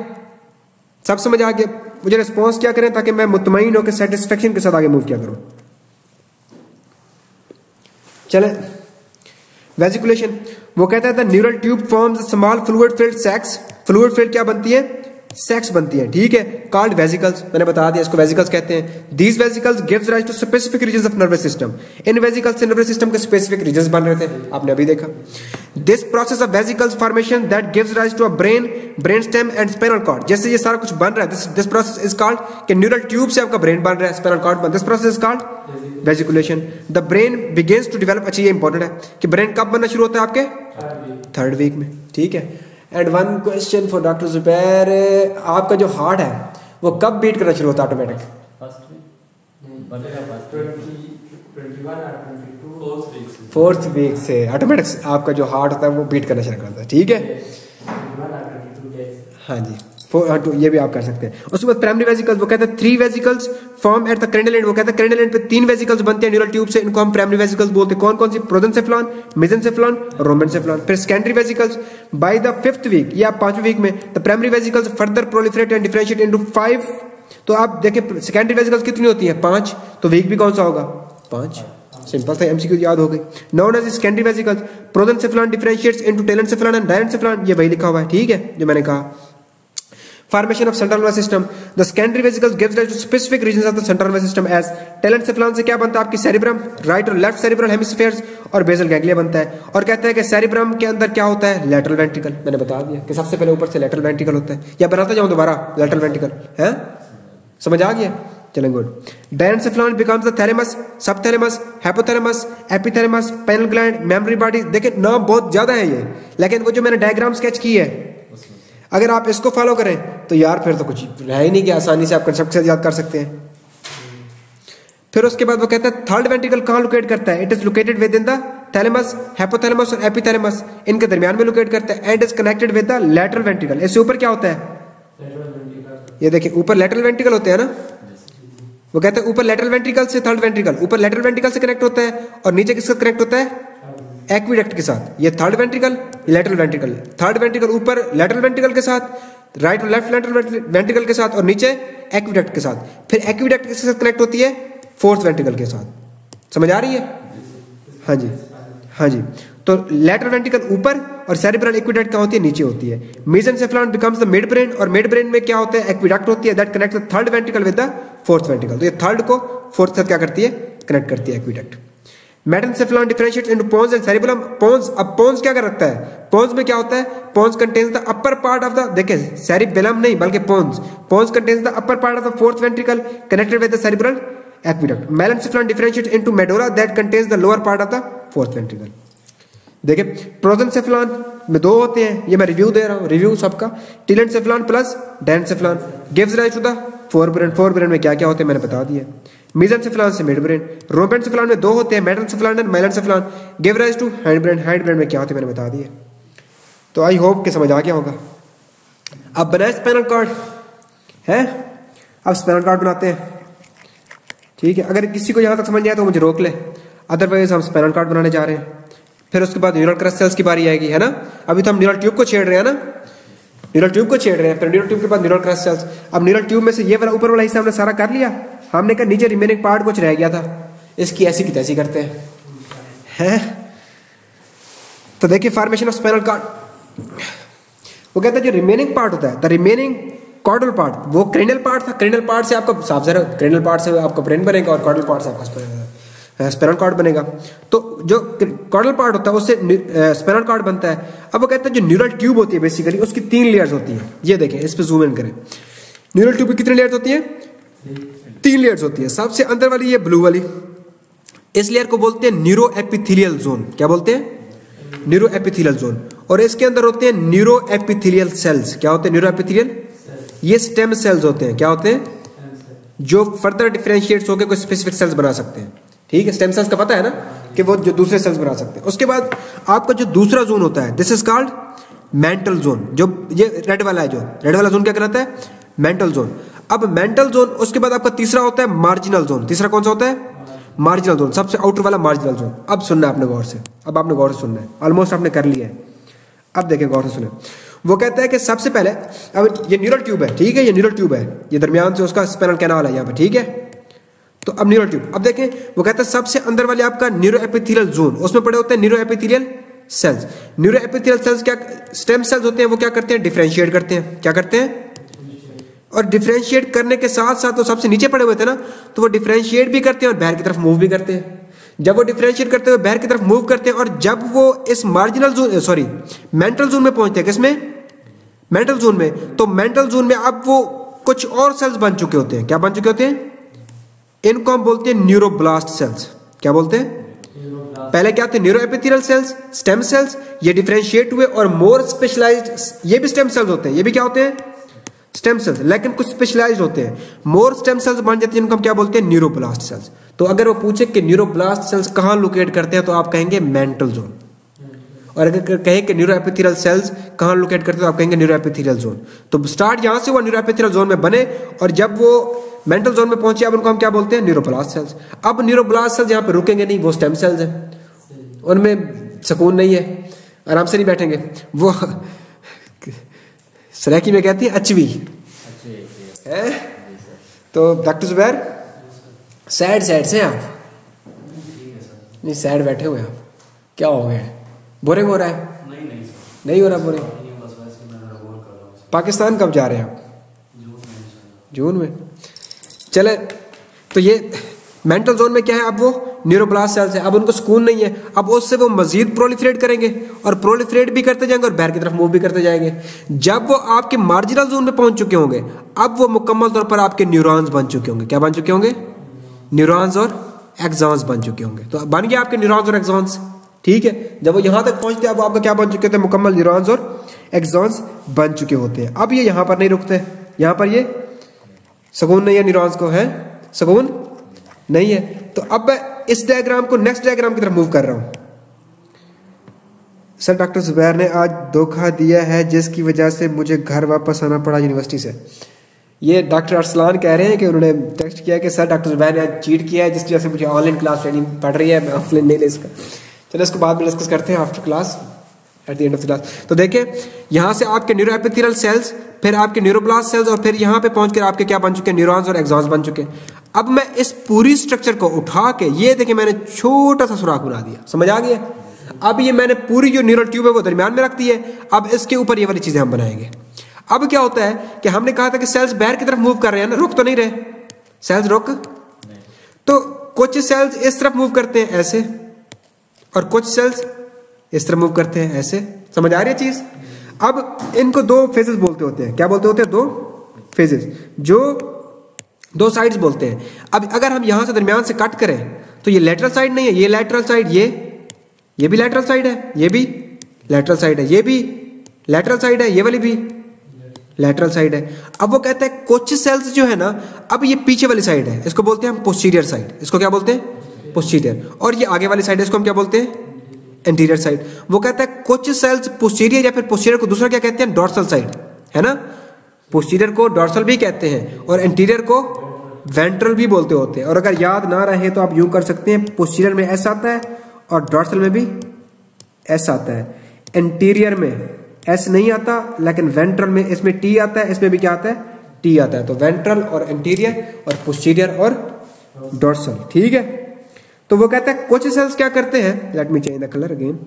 सब समझ आ गया, मुझे रिस्पॉन्स क्या करें ताकि मैं मुतमईन होकर सेटिस्फेक्शन के साथ आगे मूव किया करूं। चले वेजिकुलेशन, वो कहता है the neural tube forms small fluid filled sacs, fluid filled क्या बनती है, सेक्स बनती है, ठीक है, कॉल्ड वेजिकल्स, मैंने बता दिया इसको वेजिकल्स कहते हैं। These vesicles gives rise to specific regions of nervous system, इन वेजिकल्स से नर्वस सिस्टम के स्पेसिफिक रीजंस बन रहे थे, आपने अभी देखा। This process of vesicles formation that gives rise to a brain, brain stem and spinal cord, जैसे ये सारा कुछ बन रहा है, this this process is called कि न्यूरल ट्यूब से आपका ब्रेन बन रहा है, स्पाइनल कॉर्ड बन, this process is called vesiculation. The brain begins to develop, अच्छा ये इंपॉर्टेंट है कि ब्रेन कब बनना शुरू होता है आपके थर्ड वीक में, ठीक है। And one question for doctor Zubair, आपका जो हार्ट है वो कब बीट करना शुरू होता है ऑटोमेटिक, फोर्थ वीक से ऑटोमेटिक आपका जो हार्ट होता है वो बीट करना शुरू करता है, ठीक है। हाँ जी, हाँ, तो ये भी आप कर सकते हैं। उसके बाद प्राइमरी वेजिकल्स, वो कहते हैं three vesicles form at the cranial end, वो कहते हैं क्रेनियल एंड पे तीन वेजिकल्स बनते हैं न्यूरल ट्यूब से, इनको हम प्राइमरी वेजिकल्स बोलते हैं। कौन कौन सी, प्रोजेंसेफ्लॉन, मेसेंसेफ्लॉन और रोमेंसेफ्लॉन। फिर secondary vesicles by the fifth week या पांचवें वीक में the primary vesicles further proliferate and differentiate into five, तो आप देखें सेकेंडरी वेजिकल्स कितनी होती है, पांच, तो वीक भी कौन सा होगा, पांच, सिंपल था, एमसीक्यू याद हो गई। Known as secondary vesicles prosencephalon differentiates into telencephalon and diencephalon, ये वही लिखा हुआ है, ठीक है, जो मैंने कहा। Formation of central nervous system, the secondary vesicles gives rise to specific regions of the central nervous system as telencephalon से क्या बनता है आपकी cerebrum, right और left cerebral hemispheres और basal ganglia बनता है। और कहता है कि cerebrum के अंदर क्या होता है, lateral ventricle, मैंने बता दिया कि सबसे पहले ऊपर से lateral ventricle होता है, या बनाता जाऊं दोबारा lateral ventricle है, समझ आ गया, चलें good. Diencephalon becomes the thalamus, subthalamus, hypothalamus, epithalamus, pineal gland, mammary body, देखिए नाम बहुत ज्यादा है ये, लेकिन वो जो मैंने डायग्राम स्केच की है अगर आप इसको फॉलो करें तो यार फिर तो कुछ रह ही नहीं कि आसानी से आप कंसेप्ट याद कर सकते हैं। फिर उसके बाद वो कहता है थर्ड वेंट्रिकल कहाँ लोकेट करता है, it is located within the thalamus, hypothalamus और एपिथैलेमस, इनके दरमियान में लोकेट करता है, and is connected with the lateral ventricle. इससे ऊपर क्या होता है, ये देखिए ऊपर लैटरल वेंट्रिकल होते हैं ना, वो कहते हैं ऊपर लैटरल वेंट्रिकल से थर्ड वेंट्रिकल, ऊपर लैटरल वेंट्रिकल से कनेक्ट होता है और नीचे किससे कनेक्ट होता है, एक्विडक्ट के साथ। ये third ventricle, lateral ventricle, third ventricle ऊपर लैटरल वेंट्रिकल के साथ, राइट और लेफ्ट लैटरल वेंट्रिकल के साथ और नीचे एक्विडक्ट के साथ। फिर एक्विडक्ट किसके साथ कनेक्ट होती है, फोर्थ वेंट्रिकल के साथ। समझ आ रही है, हाँ जी, हाँ जी। तो लैटरल वेंट्रिकल ऊपर और सेरिब्रल एक्विडक्ट क्या होती है, नीचे होती है। Mesencephalon becomes the mid brain, और मिड ब्रेन में क्या होता है, एक्विडक्ट होती है that connect the third ventricle with the fourth ventricle. तो ये थर्ड को फोर्थ साथ क्या करती है, कनेक्ट करती है aqueduct. Mesencephalon differentiates into pons and cerebellum. Pons, अब पोन्स क्या कर रखता है, पोन्स में क्या होता है, pons contains the upper part of the, देखिए सेरिबेलम नहीं बल्कि pons, pons contains the upper part of the fourth ventricle connected with the cerebral aqueduct. Mesencephalon differentiates into medulla that contains the lower part of the fourth ventricle. देखिए prosencephalon में दो होते हैं, ये मैं रिव्यू दे रहा हूँ, रिव्यू सबका। Telencephalon plus diencephalon gives rise to the fore brain. Fore brain में क्या क्या होते हैं मैंने बता दिया। मेसेंसेफ्लॉन से मिड ब्रेन, रोमेंसेफ्लॉन में दो होते हैं, metencephalon and myelencephalon give rise to hind brain. Hind brain में क्या होते हैं मैंने बता दिया। तो आई होप कि समझ आ गया होगा। अब बनाए स्पाइनल कॉर्ड है, अब स्पाइनल कॉर्ड बनाते हैं, ठीक है। अगर किसी को यहां तक समझ नहीं आया तो मुझे रोक ले, अदरवाइज हम स्पाइनल कॉर्ड बनाने जा रहे हैं। फिर उसके बाद न्यूरल क्रस्ट सेल्स की बारी आएगी, है ना। अभी तो हम न्यूरल ट्यूब को छेड़ रहे हैं ना, न्यूरल ट्यूब को छेड़ रहे हैं, फिर न्यूरल ट्यूब के बाद न्यूरल क्रस्ट सेल्स। अब न्यूरल ट्यूब में से ये वाला ऊपर वाला हिस्सा हमने सारा कर लिया, हमने कहा नीचे रिमेनिंग पार्ट कुछ रह गया था, इसकी ऐसी की तैसी करते हैं, हैं। तो देखिए फॉर्मेशन ऑफ स्पाइनल कॉर्ड, वो कहता है जो रिमेनिंग पार्ट होता है, द रिमेनिंग कॉर्डल पार्ट, वो क्रेनियल पार्ट था। क्रेनियल पार्ट से आपका साफ जरा, क्रेनियल पार्ट से आपका ब्रेन बनेगा और कॉर्डल पार्ट से आपका स्पाइनल कॉर्ड बनेगा। तो जो कॉर्डल पार्ट होता है उससे स्पाइनल कॉर्ड बनता है। अब वो कहते हैं जो न्यूरल ट्यूब होती है बेसिकली उसकी तीन लेयर्स होती हैं। ये देखें, इस पे जूम इन करें, न्यूरल ट्यूब की कितनी लेयर्स होती हैं, तीन लेयर्स होती है। सबसे अंदर वाली ये ब्लू वाली, इस लेयर को बोलते हैं न्यूरो एपिथेलियल जोन। क्या बोलते हैं, न्यूरो एपिथेलियल जोन। और इसके अंदर होते हैं न्यूरो एपिथेलियल सेल्स। क्या होते हैं न्यूरो एपिथेलियल, ये स्टेम सेल्स होते हैं। क्या होते हैं, जो फर्दर डिफरेंशिएट्स होकर कोई स्पेसिफिक सेल्स बना सकते हैं, ठीक है। स्टेम सेल्स का पता है ना कि वो जो दूसरे सेल्स बना सकते हैं। उसके बाद आपका जो दूसरा जोन होता है, this is called mantle zone. जो ये रेड वाला है, जो रेड वाला जोन क्या कहलाता है, मेंटल जोन। अब मेंटल जोन, उसके बाद आपका तीसरा होता है मार्जिनल जोन। तीसरा कौन सा होता है, मार्जिनल जोन, सबसे आउटर वाला मार्जिनल जोन। अब सुनना है आपने गौर से, अब आपने गौर से सुनना है, ऑलमोस्ट आपने कर लिया है। अब देखिए गौर से सुने, वो कहता है कि सबसे पहले, अब ये न्यूरल ट्यूब है, ठीक है, ये न्यूरल ट्यूब है, ये दरमियान से उसका स्पाइनल कैनाल है यहाँ पे, ठीक है। तो अब न्यूरल ट्यूब, अब देखें वो कहता है सबसे अंदर वाले आपका न्यूरो एपिथेलियल जोन, उसमें पड़े होते हैं neuro epithelial cells. Neuro epithelial cells क्या, स्टेम सेल्स होते हैं, वो क्या करते हैं, डिफरेंशिएट करते हैं। क्या करते हैं? और डिफरेंशिएट करने के साथ साथ वो सबसे नीचे पड़े हुए थे ना, तो वो डिफरेंशिएट भी करते हैं और बाहर की तरफ मूव भी करते हैं। जब वो डिफरेंशिएट करते हुए बाहर की तरफ मूव करते हैं, और जब वो इस marginal zone sorry mantle zone में पहुंचते हैं, किसमें, मेंटल जोन में, तो मेंटल जोन में अब वो कुछ और सेल्स बन चुके होते हैं। क्या बन चुके होते हैं? इनको हम बोलते हैं न्यूरोब्लास्ट सेल्स। क्या बोलते हैं? पहले क्या थे? Neuro epithelial cells, stem cells, ये डिफरेंशिएट हुए और मोर स्पेशलाइज्ड, ये भी स्टेम सेल्स होते हैं, ये भी क्या होते हैं? स्टेम सेल्स, लेकिन कुछ स्पेशलाइज्ड होते हैं। मोर स्टेम सेल्स बन जाते हैं, जिनको हम क्या बोलते हैं? Neuroblast cells. तो अगर वो पूछे कि न्यूरोब्लास्ट सेल्स कहां लोकेट करते हैं, तो आप कहेंगे मेंटल जोन। और अगर कहें कि न्यूरो एपिथेलियल सेल्स कहां लोकेट करते हैं, तो आप कहेंगे न्यूरो एपिथेलियल जोन। तो स्टार्ट यहां से हुआ, न्यूरो एपिथेलियल जोन में बने, और जब वो मेंटल जोन में पहुंचे, अब उनको हम क्या बोलते हैं? Neuroblast cells. अब न्यूरोब्लास्ट सेल्स यहां पे रुकेंगे नहीं, वो स्टेम सेल्स हैं, उनमें सुकून नहीं है, आराम से नहीं बैठेंगे, वो सराकी में कहती है अचवी है। तो डॉक्टर जुबैर सैड सैड से आप नहीं, सैड बैठे हुए आप, क्या हो गया? बोरिंग हो रहा है? नहीं नहीं नहीं हो रहा बोरिंग। पाकिस्तान कब जा रहे हैं आप? जून में। चले, तो ये मेंटल जोन में क्या है, अब वो न्यूरोब्लास्ट सेल्स है, अब उनको सुकून नहीं है, अब उससे वो मजीद प्रोलिफरेट करेंगे, और प्रोलिफरेट भी करते जाएंगे और बाहर की तरफ मूव भी करते जाएंगे। जब वो आपके मार्जिनल जोन में पहुंच चुके होंगे, अब वो मुकम्मल तौर पर आपके न्यूरॉन्स बन चुके होंगे। क्या बन चुके होंगे? न्यूरॉन्स और एक्सॉन्स बन चुके होंगे। तो बन गया आपके न्यूरॉन्स और एक्सॉन्स, ठीक है। जब वो यहां तक पहुंचते हैं, अब आपका क्या बन चुके थे? मुकम्मल न्यूरॉन्स और एक्सॉन्स बन चुके होते हैं। अब ये यहां पर नहीं रुकते, यहां पर ये सुकून नहीं है, न्यूरॉन्स को है सुकून नहीं है। तो अब मैं इस डायग्राम को नेक्स्ट डायग्राम की तरफ मूव कर रहा हूं। सर डॉक्टर जुबैर ने आज धोखा दिया है, जिसकी वजह से मुझे घर वापस आना पड़ा यूनिवर्सिटी से। ये डॉक्टर अरसलान कह रहे हैं कि उन्होंने टेक्स्ट किया कि सर डॉक्टर जुबैर ने आज चीट किया है, जिसकी वजह से मुझे ऑनलाइन क्लास ट्रेनिंग पढ़ रही है, मैं ऑफलाइन नहीं ले इसका। चलो इसको बाद में डिस्कस करते हैं after class, at the end of the class. तो देखिए यहां से आपके न्यूरो एपिथेलियल सेल्स, फिर आपके न्यूरोब्लास्ट सेल्स, और फिर यहां पे पहुंचकर आपके क्या बन चुके हैं? न्यूरॉन्स और एक्सॉन्स बन चुके हैं। अब मैं इस पूरी स्ट्रक्चर को उठा के, ये देखिए मैंने छोटा सा सुराख बना दिया, समझ आ गया? अब ये मैंने पूरी जो न्यूरल ट्यूब है वो दरमियान में रख दी है। अब इसके ऊपर ये वाली चीजें हम बनाएंगे। अब क्या होता है कि हमने कहा था कि सेल्स बाहर की तरफ मूव कर रहे हैं ना, रुक तो नहीं रहे सेल्स, रुक तो कुछ सेल्स इस तरफ मूव करते हैं ऐसे, और कुछ सेल्स इस तरफ मूव करते हैं ऐसे। समझ आ रही है चीज? अब इनको दो फेजेस बोलते होते हैं। क्या बोलते होते हैं? दो फेजेस, जो दो साइड्स बोलते हैं। अब अगर हम यहां से दरमियान से कट करें, तो ये लेटरल साइड नहीं है, ये लेटरल साइड, ये ये भी लेटरल साइड है, ये भी लेटरल साइड है, ये भी लेटरल साइड है, ये वाली भी लेटरल साइड है। अब वो कहता है कुछ सेल्स जो है ना, अब ये पीछे वाली साइड है, इसको बोलते हैं हम पोस्टीरियर साइड। इसको क्या बोलते हैं? पोस्टीरियर। और ये आगे वाली साइड है, इसको हम क्या बोलते हैं? Anterior side. वो कहता है कुछ सेल्स पोस्टीरियर, या फिर पोस्टीरियर को दूसरा क्या कहते हैं? डॉर्सल साइड, है ना। पोस्टीरियर को डॉर्सल भी कहते हैं, और एंटीरियर को वेंट्रल भी बोलते होते हैं। और अगर याद ना रहे तो आप यूं कर सकते हैं, पोस्टीरियर में एस आता है और डॉर्सल में भी एस आता है। एंटीरियर में एस नहीं आता, लेकिन वेंट्रल में इसमें टी आता है, इसमें भी क्या आता है? टी आता है। तो वेंट्रल और एंटीरियर और पोस्टीरियर और डॉर्सल, ठीक है। तो वो कहता है कुछ सेल्स क्या करते हैं, let me change the colour again.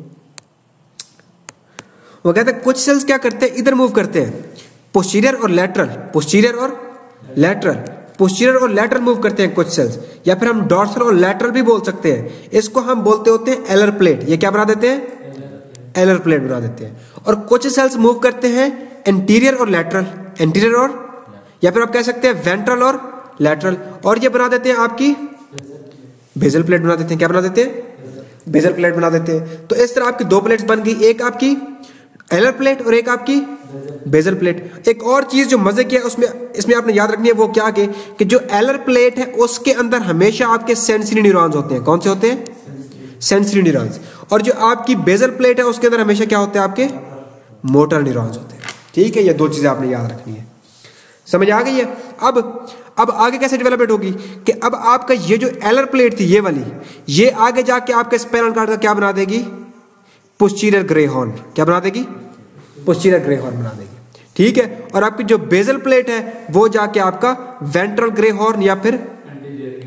वो कहता है कुछ सेल्स क्या करते हैं? इधर मूव करते हैं, पोस्टीरियर और लेटरल, पोस्टीरियर और लेटरल, पोस्टीरियर और लेटरल मूव करते हैं कुछ सेल्स, या फिर हम डॉर्सल और लेटरल भी बोल सकते हैं। इसको हम बोलते होते हैं एलर प्लेट। ये क्या बना देते हैं? एलर प्लेट बना देते हैं। और कुछ सेल्स मूव करते हैं एंटीरियर और लेटरल, एंटीरियर और, या फिर आप कह सकते हैं वेंट्रल और लेटरल, और ये बना देते हैं आपकी बेजल प्लेट बना देते हैं। क्या बना देते हैं? बेजल प्लेट बना देते हैं। तो इस तरह आपकी दो प्लेट्स बन गई, एक आपकी एलर प्लेट और एक आपकी बेजल प्लेट। एक और चीज जो मजे की है उसमें, इसमें आपने याद रखनी है, वो क्या के कि जो एलर प्लेट है उसके अंदर हमेशा आपके सेंसरी न्यूरॉन्स होते हैं। कौन से होते हैं? Sensory neurons. और जो आपकी बेजल प्लेट है उसके अंदर हमेशा क्या होते हैं? आपके मोटर न्यूरॉन्स होते हैं, ठीक है। ये दो चीजें आपने याद रखनी है, समझ आ गई है? अब अब आगे कैसे डेवलपमेंट होगी कि अब आपका ये जो एलर प्लेट थी ये वाली, ये आगे जाके आपके स्पाइनल कॉर्ड का क्या बना देगी? Posterior grey horn. क्या बना देगी? पोस्टीरियर ग्रे हॉर्न बना देगी, ठीक है। और आपकी जो बेजल प्लेट है वो जाके आपका वेंट्रल ग्रे हॉर्न या फिर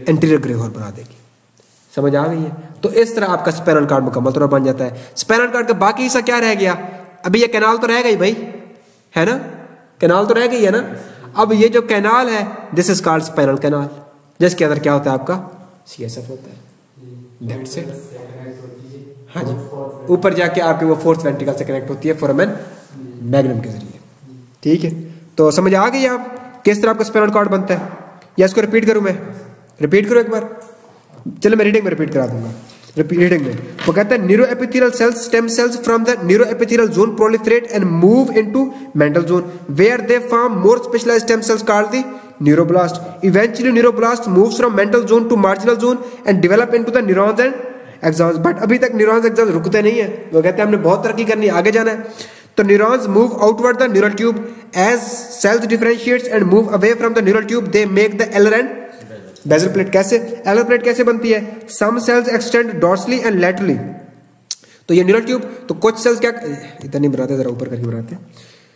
एंटीरियर ग्रे हॉर्न बना देगी। समझ आ गई है? तो इस तरह आपका स्पाइनल कॉर्ड मुकम्मल तौर पर बन जाता है। स्पाइनल कॉर्ड का बाकी हिस्सा क्या रह गया? अभी ये कैनाल तो रह गई भाई, है ना, कैनाल तो रह गई है ना। अब ये जो कैनाल है this is called spinal canal, जिसके अंदर क्या होता है आपका सीएसएफ होता है। That's it. हाँ जी, ऊपर जाके आपके वो फोर्थ वेंट्रिकल से कनेक्ट होती है फोरामेन मैग्नम के जरिए। ठीक है, तो समझ आ गई आप किस तरह आपका स्पाइनल कॉर्ड बनता है? या इसको रिपीट करूं मैं? रिपीट करूं एक बार? चलो मैं रीडिंग में रिपीट करा दूंगा। रीडिंग में वो कहता है neuro epithelial cells stem cells from the neuro epithelial zone proliferate and move into mantle zone where they form more specialised stem cells called the neuroblast. Eventually neuroblast moves from mantle zone to marginal zone and develop into the neurons and axons. But अभी तक neurons exons रुकते नहीं है। वो कहते हैं हमने बहुत तरक्की करनी है, आगे जाना है। तो neurons move outward the neural tube as cells differentiates and move away from the neural tube they make the alar and basal plate. कैसे एलर प्लेट कैसे बनती है? Some cells extend dorsally and laterally. तो ये neural tube, तो कुछ sales क्या इधर नहीं बनाते, जरा ऊपर करके बनाते हैं।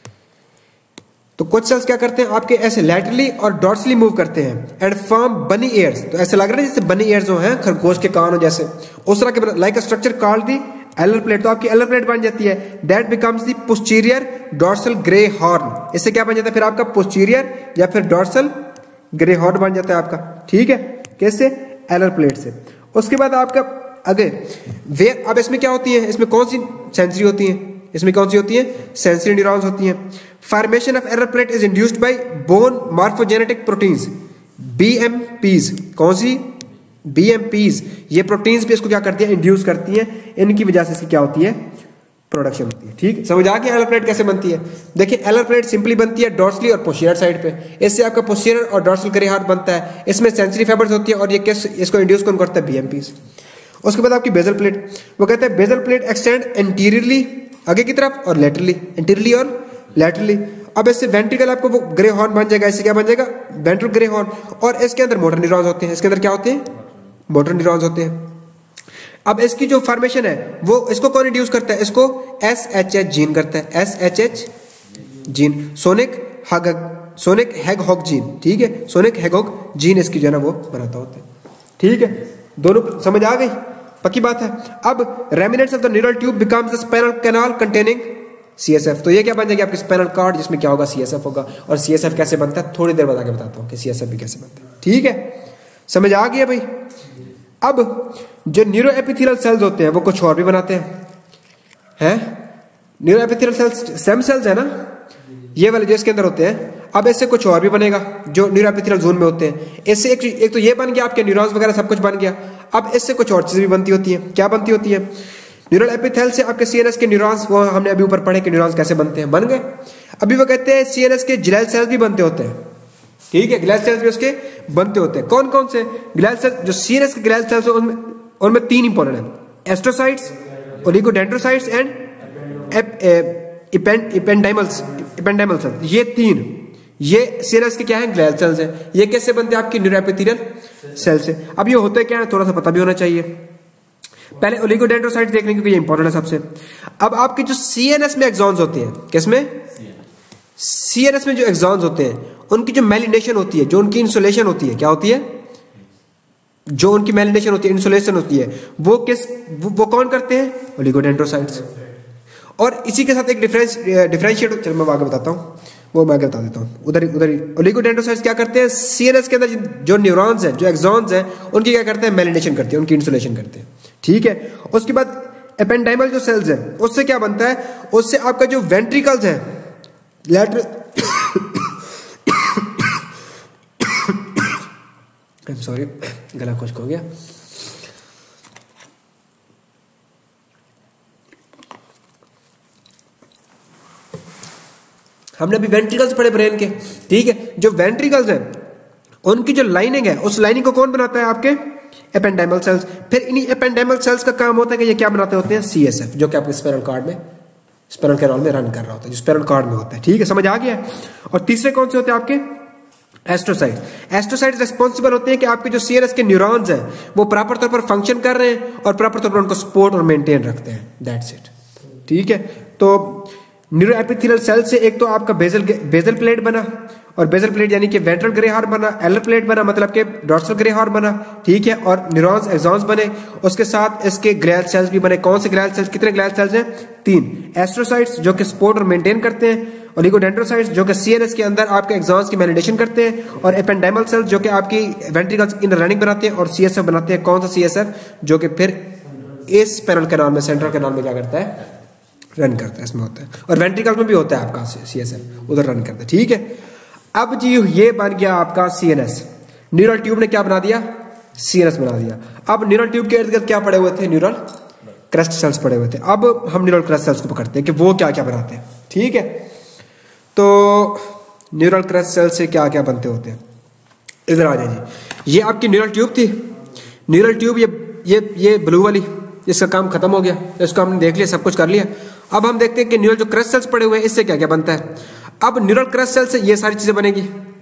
तो कुछ सेल्स क्या करते हैं आपके ऐसे लैटरली और डॉर्सली मूव करते हैं एंड फॉर्म बनी एयर्स। तो ऐसे लग रहा है जैसे बनी एयर्स जो हैं खरगोश के कान हो जैसे, उस तरह के like a structure called the alar plate. तो आपकी एलर प्लेट बन जाती है। That becomes the posterior dorsal grey horn. इससे क्या बन जाता है फिर आपका पोस्टीरियर या फिर डॉर्सल ग्रे हॉर्न बन जाता है आपका। ठीक है, कैसे? एलर प्लेट से। उसके बाद आपका आगे वे, अब इसमें क्या होती है? इसमें कौन सी सेंसरी होती है? इसमें कौन सी होती है? सेंसरी न्यूरॉन्स होती हैं। Formation of alar plate is induced by bone morphogenetic proteins BMPs. कौन सी? बीएमपीज। ये प्रोटीन्स भी इसको क्या करती है? इंड्यूस करती हैं। इनकी वजह से इसकी क्या होती है? प्रोडक्शन होती है। ठीक, समझ आ गया एलर प्लेट कैसे बनती है? देखिए एलर प्लेट सिंपली बनती है डॉर्सली और पोस्टीरियर साइड पे। इससे आपका पोस्टीरियर और डॉर्सल ग्रे हॉर्न बनता है। इसमें सेंसरी फाइबर्स होती है और ये किस इसको इंड्यूस कौन करता है? बीएमपीज। उसके बाद आपकी बेजल प्लेट, वो कहते हैं बेजल प्लेट एक्सटेंड एंटीरियरली आगे की तरफ और लेटरली, एंटीरियरली और लेटरली। अब इससे वेंट्रिकल आपको वो ग्रे हॉर्न बन जाएगा। इससे क्या बन जाएगा? Ventricle grey horn. और इसके अंदर मोटर न्यूरॉन्स होते हैं। इसके अंदर क्या होते हैं? मोटर न्यूरॉन्स होते हैं। अब इसकी जो फॉर्मेशन है वो इसको कौन इंड्यूस करता है? इसको एस एच एच जीन करता है। S H H gene, sonic hug sonic हैगहॉग जीन। ठीक है, सोनिक हैगहॉग जीन इसकी जो है ना वो बनाता होता है। ठीक है, दोनों समझ आ गई? पक्की बात है। अब remnants of the neural tube becomes the spinal canal containing CSF. तो ये क्या बन जाएगी? आपकी स्पाइनल कॉर्ड, जिसमें क्या होगा? सीएसएफ होगा। और सीएसएफ कैसे बनता है थोड़ी देर बाद आगे बताता हूँ कि सीएसएफ भी कैसे बनता है। ठीक है, समझ आ गया भाई? अब जो न्यूरो एपिथेलियल सेल्स होते हैं वो कुछ और भी बनाते हैं, हैं? Neuro epithelial cells stem cells है ना, ये वाले जो इसके अंदर होते हैं। अब इससे कुछ और भी बनेगा जो न्यूरो एपिथेलियल जोन में होते हैं। इससे एक, एक तो ये बन गया आपके न्यूरॉन्स वगैरह सब कुछ बन गया। अब इससे कुछ और चीजें भी बनती होती है। क्या बनती होती है? न्यूरल एपिथेल से आपके सीएनएस के न्यूरॉन्स, वो हमने अभी ऊपर पढ़े कि न्यूरॉन्स कैसे बनते हैं, बन गए। अभी वो कहते हैं सीएनएस के ग्लियल सेल्स भी बनते होते हैं। ठीक है, ग्लियल सेल्स भी उसके बनते होते हैं। कौन कौन से ग्लियल सेल्स? जो सीएनएस के ग्लियल सेल्स उनमें उनमें तीन इंपॉर्टेंट है, astrocytes, oligodendrocytes and ependymals ependymal cells. ये तीन, ये सीएनएस के क्या है? ग्लियल सेल्स है। ये कैसे बनते हैं? आपकी न्यूरो एपिथेलियल सेल से। अब ये होते क्या है थोड़ा सा पता भी होना चाहिए। पहले ओलिगोडेंड्रोसाइट्स देखने क्योंकि ये इंपॉर्टेंट है सबसे। अब आपके जो सीएनएस में एक्सॉन्स होते हैं, किसमें? सीएनएस में जो एक्सॉन्स होते हैं उनकी जो मेलिनेशन होती है, जो उनकी इंसुलेशन होती है, क्या होती है? जो उनकी मेलिनेशन होती है, इंसुलेशन होती है, वो किस वो, वो कौन करते हैं? ओलिगोडेंड्रोसाइट्स। और इसी के साथ एक डिफरेंस डिफरेंशिएट, चलो मैं आगे बताता हूँ, वो मैं आगे बता देता हूँ। उधर ही उधर ही ओलिगोडेंड्रोसाइट्स क्या करते हैं? सीएनएस के अंदर जो न्यूरॉन्स हैं, जो एक्सॉन्स हैं, उनकी क्या करते हैं? मेलिनेशन करते हैं, उनकी इंसुलेशन करते हैं। ठीक है, उसके बाद एपेंडाइमल जो सेल्स हैं उससे क्या बनता है? उससे आपका जो वेंट्रिकल्स हैं, लैटरल आई एम सॉरी, गला खुश्क हो गया। हमने अभी वेंट्रिकल्स पढ़े ब्रेन के। ठीक है, जो वेंट्रिकल्स हैं उनकी जो लाइनिंग है, उस लाइनिंग को कौन बनाता है? आपके एपेंडाइमल सेल्स। फिर इन्हीं एपेंडाइमल सेल्स का काम होता है कि ये क्या बनाते होते हैं? सीएसएफ, जो कि आपके स्पाइनल कॉर्ड में, स्पाइनल कैनाल में रन कर रहा होता है, जो स्पाइनल कॉर्ड में होता है। ठीक है, समझ आ गया? और तीसरे कौन से होते हैं? आपके एस्ट्रोसाइट्स। एस्ट्रोसाइट्स रिस्पॉन्सिबल होते हैं कि आपके जो सीएनएस के न्यूरॉन्स हैं वो प्रॉपर तौर पर फंक्शन कर रहे हैं और प्रॉपर तौर पर उनको सपोर्ट और मेंटेन रखते हैं। That's it. ठीक है, तो न्यूरो एपिथेलियल सेल से एक तो आपका बेजल बेजल प्लेट बना, और बेजल प्लेट यानी कि वेंट्रल ग्रे हॉर्न बना, एलर प्लेट बना मतलब कि डॉर्सल ग्रे हॉर्न बना, ठीक है, और न्यूरॉन्स एक्सॉन्स बने, उसके साथ इसके ग्लियल सेल्स भी बने। कौन से ग्लियल सेल्स, कितने ग्लियल सेल्स हैं? तीन। एस्ट्रोसाइट्स जो कि सपोर्ट और मेंटेन करते हैं, ओलिगोडेंड्रोसाइट्स जो कि सीएनएस के अंदर आपके एक्सॉन्स की वैलिडेशन करते हैं, और एपेंडाइमल सेल्स जो कि आपकी वेंट्रिकल्स इनर लाइनिंग बनाते हैं और सीएसएफ बनाते हैं। कौन सा सीएसएफ? जो कि फिर इस पैनल कैनाल में, सेंट्रल कैनाल में क्या करता है? रन करता है, इसमें होता है, और वेंट्रिकल में भी होता है आपका सीएसएफ, उधर रन करता है, ठीक है। अब जी ये बन गया आपका सीएनएस। न्यूरल ट्यूब ने क्या बना दिया? सीएनएस बना दिया। अब न्यूरल ट्यूब के इर्द गिर्द क्या पड़े हुए थे? न्यूरल क्रस्ट सेल्स पड़े हुए थे। अब हम न्यूरल क्रस्ट सेल्स को पकड़ते हैं कि वो क्या क्या बनाते हैं, ठीक है। तो न्यूरल क्रस्ट सेल से क्या क्या बनते होते हैं, इधर आ जाए जी। ये आपकी न्यूरल ट्यूब थी। न्यूरल ट्यूब ये ये ये ब्लू वाली, इसका काम खत्म हो गया, इसको हमने देख लिया, सब कुछ कर लिया। अब हम देखते हैं कि न्यूरल जो क्रस्ट सेल्स पड़े हुए हैं इससे क्या क्या बनता है। अब न्यूरल क्रस्ट सेल से ये सारी चीजें बनेगी,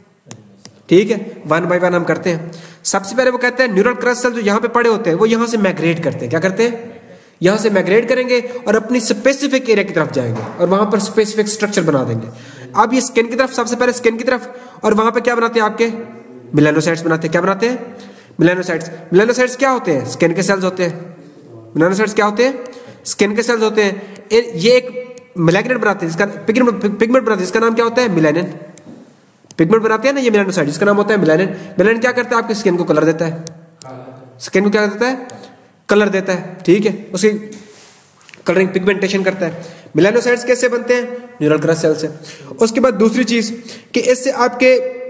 ठीक है, वन बाय वन हम करते हैं। सबसे पहले वो कहते हैं न्यूरल क्रस्ट सेल जो यहाँ पे पड़े होते हैं वो यहाँ से माइग्रेट करते हैं। क्या करते हैं? यहाँ से माइग्रेट करेंगे और अपनी स्पेसिफिक एरिया की तरफ जाएंगे और वहां पर स्पेसिफिक स्ट्रक्चर बना देंगे। अब ये स्किन की तरफ, सबसे पहले स्किन की तरफ, और वहां पे क्या बनाते हैं? आपके मेलानोसाइट्स बनाते हैं। क्या बनाते हैं? मेलानोसाइट्स। मेलानोसाइट्स क्या होते हैं? स्किन के सेल्स होते हैं। मेलानोसाइट्स क्या होते हैं? स्किन के सेल्स होते हैं। ये एक मेलाग्नेट बनाते हैं, जिसका पिगमेंट पिगमेंट बनाते हैं, जिसका नाम क्या होता है? मेलानिन। पिगमेंट बनाते हैं ना ये मेलानोसाइट, जिसका नाम होता है मेलानिन। मेलानिन क्या करता है? आपकी स्किन को कलर देता है। स्किन को क्या देता है? कलर देता है, ठीक है, उसकी कलरिंग पिगमेंटेशन करता है। मेलानोसाइट्स कैसे बनते हैं? न्यूरल क्रस्ट सेल से। उसके बाद दूसरी चीज कि इससे आपके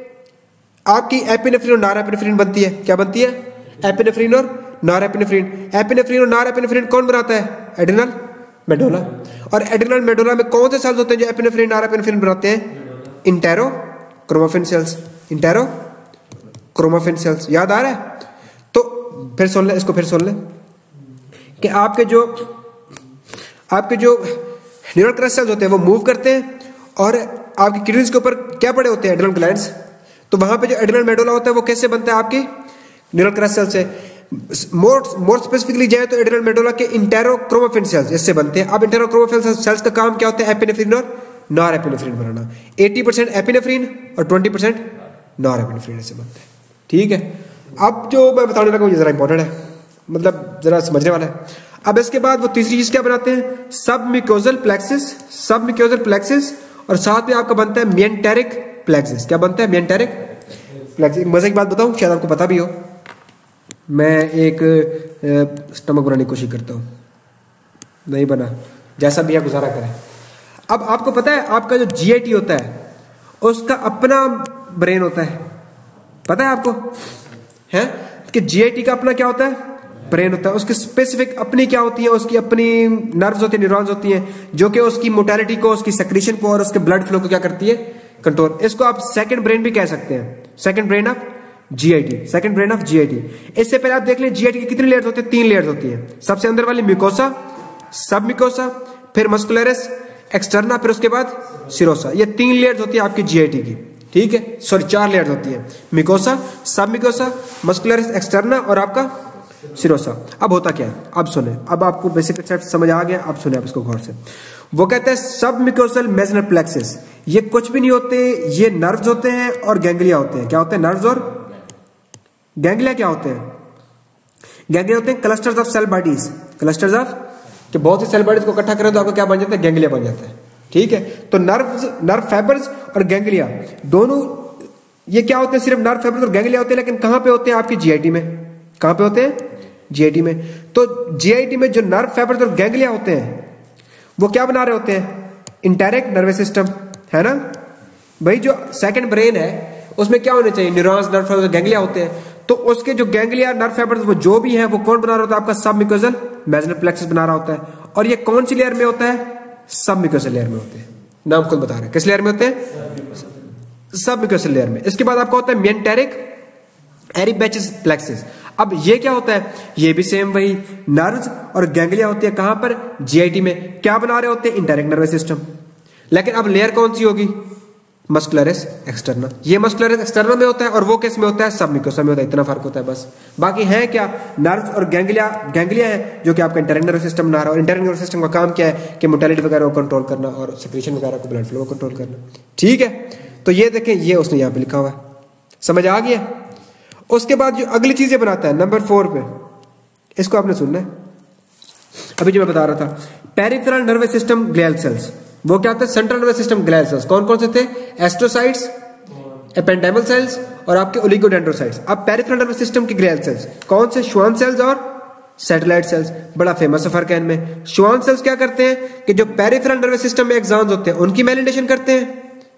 आपकी एपिनेफ्रिन और नॉरएपिनेफ्रिन बनती है। क्या बनती है? एपिनेफ्रिन और नॉरएपिनेफ्रिन। एपिनेफ्रिन और नॉरएपिनेफ्रिन कौन बनाता है? Adrenal medulla. और एड्रिनल मेडुला में कौन से सेल्स होते हैं जो एपिनेफ्रिन नॉरएपिनेफ्रिन बनाते हैं? Enterochromaffin cells. Enterochromaffin cells. याद आ रहा है? तो फिर सुन ले, इसको फिर सुन ले कि आपके जो आपके जो न्यूरल क्रस्ट सेल्स होते हैं वो मूव करते हैं और आपकी किडनीज के ऊपर क्या पड़े होते हैं? Adrenal glands. तो वहां पे जो एड्रिनल मेडुला होता है वो कैसे बनता है? आपके न्यूरल क्रस्ट सेल से। मोर मोर स्पेसिफिकली जाए तो एड्रिनल मेडुला के इंटेरोक्रोमाफिन सेल्स इससे बनते हैं। अब इंटेरोक्रोमाफिन सेल्स का काम क्या होता है? एपिनेफ्रिन और नॉरएपिनेफ्रिन बनाना। अस्सी परसेंट एपिनेफ्रिन और बीस परसेंट नॉरएपिनेफ्रिन से बनते हैं, ठीक है। अब जो मैं बताने लगा ये जरा इंपॉर्टेंट है, मतलब जरा समझने वाला है। अब इसके बाद वो तीसरी चीज क्या बनाते हैं? Submucosal plexus. सबम्यूकोजल प्लेक्सिस और साथ में आपका बनता है मेंटेरिक प्लेक्सिस। क्या बनता है? Myenteric plexus. मजे की बात बताऊं, शायद आपको पता भी हो, मैं एक स्टमक बनाने की कोशिश करता हूं, नहीं बना, जैसा भी है गुजारा करें। अब आपको पता है आपका जो जीआईटी होता है उसका अपना ब्रेन होता है, पता है आपको है कि जीआईटी का अपना क्या होता है? ब्रेन होता है। उसकी स्पेसिफिक अपनी क्या होती है? उसकी अपनी नर्व्स होती है, न्यूरॉन्स होती हैं, जो कि उसकी मोटालिटी को, उसकी सेक्रेशन को और उसके ब्लड फ्लो को क्या करती है? कंट्रोल। इसको आप सेकंड ब्रेन भी कह सकते हैं, second brain of GIT, second brain of GIT. इससे पहले आप देख लें जीआईटी की कितनी लेयर्स होती है? तीन लेयर्स होती है। सबसे अंदर वाली म्यूकोसा, सब म्यूकोसा, फिर मस्कुलरिस एक्सटर्ना, फिर उसके बाद सिरोसा। ये तीन लेयर्स होती है आपकी जीआईटी की, ठीक है, सॉरी चार लेयर्स होती है, म्यूकोसा, सब म्यूकोसा, मस्कुलरिस एक्सटर्ना और आपका सिरोसा। अब होता क्या है? अब सुने, अब आपको बेसिक कंसेप्ट समझ आ गया, अब सुने आप इसको गौर से। वो कहते हैं सब म्यूकोसल मेसेनर प्लेक्सिस। ये कुछ भी नहीं होते, ये नर्व्स होते हैं और गैंग्लिया होते हैं। क्या होते हैं? नर्व्स और गैंग्लिया। क्या होते हैं? गैंग्लिया होते हैं clusters of cell bodies. Clusters of कि बहुत सी सेल बॉडीज को इकट्ठा करें तो आपको क्या बन जाता है? गैंग्लिया बन जाता है, ठीक है। तो नर्व्स, नर्व फाइबर्स और गैंग्लिया दोनों ये क्या होते हैं? सिर्फ नर्व फाइबर्स और गैंग्लिया होते हैं, लेकिन कहां पे होते हैं? आपकी जीआईटी में। कहां पे होते हैं? जीआईटी में। तो जीआईटी में जो नर्व फाइबर्स और गैंग्लिया होते हैं वो क्या बना रहे होते हैं? इंटरैक्ट नर्वस सिस्टम, है ना भाई। जो सेकंड ब्रेन है उसमें क्या होने चाहिए? न्यूरॉन्स, नर्व फाइबर्स, गैंग्लिया होते हैं। तो उसके जो गैंग्लिया, नर्व फाइबर्स वो जो भी है वो कौन बना रहा होता है? आपका सबम्यूकोजल मेसेनर प्लेक्सिस बना रहा होता है। और ये कौन सी लेयर में होता है? सबम्यूकोजल लेयर में होते हैं। नाम खुद बता रहे हैं किस लेयर में होते हैं? सबम्यूकोजल लेयर में। इसके बाद आपका होता है मेंटेरिक एरिबैचस प्लेक्सिस। अब ये क्या होता है? ये भी सेम वही नर्व्स और गैंग्लिया होती है। कहां पर? जीआईटी में। क्या बना रहे होते हैं? Enteric nervous system. लेकिन अब लेयर कौन सी होगी? Muscularis externa. ये मस्कुलरिस एक्सटर्ना में होता है और वो किस में होता है, सब म्यूकोसा में होता है। इतना फर्क होता है बस। बाकी है क्या, नर्व्स और गैंग्लिया गैंग्लिया है जो कि आपका इंटरनल नर्वस सिस्टम बना रहा है। और इंटरनल नर्वस सिस्टम का काम क्या है कि मोटेलिटी वगैरह को कंट्रोल करना और सेक्रेशन वगैरह को, ब्लड फ्लो को कंट्रोल करना। ठीक है, तो ये देखें, ये उसने यहाँ पे लिखा हुआ है, समझ आ गया। उसके बाद जो अगली चीजें बनाता है नंबर फोर पे, इसको आपने सुनना है। अभी जो मैं बता रहा था, peripheral nervous system glial cells, वो क्या होता है, central nervous system glial cells कौन कौन से थे, एस्ट्रोसाइट्स, एपेंडाइमल सेल्स और आपके ओलिगोडेंड्रोसाइट्स। अब पेरिफेरल नर्वस सिस्टम के ग्लियल सेल्स कौन से, श्वान सेल्स और सैटेलाइट सेल्स। बड़ा फेमस फर्क है इनमें। श्वान सेल्स क्या करते हैं कि जो पेरिफेरल नर्वस सिस्टम में एक्सॉन्स होते हैं उनकी मेलिनेशन करते हैं,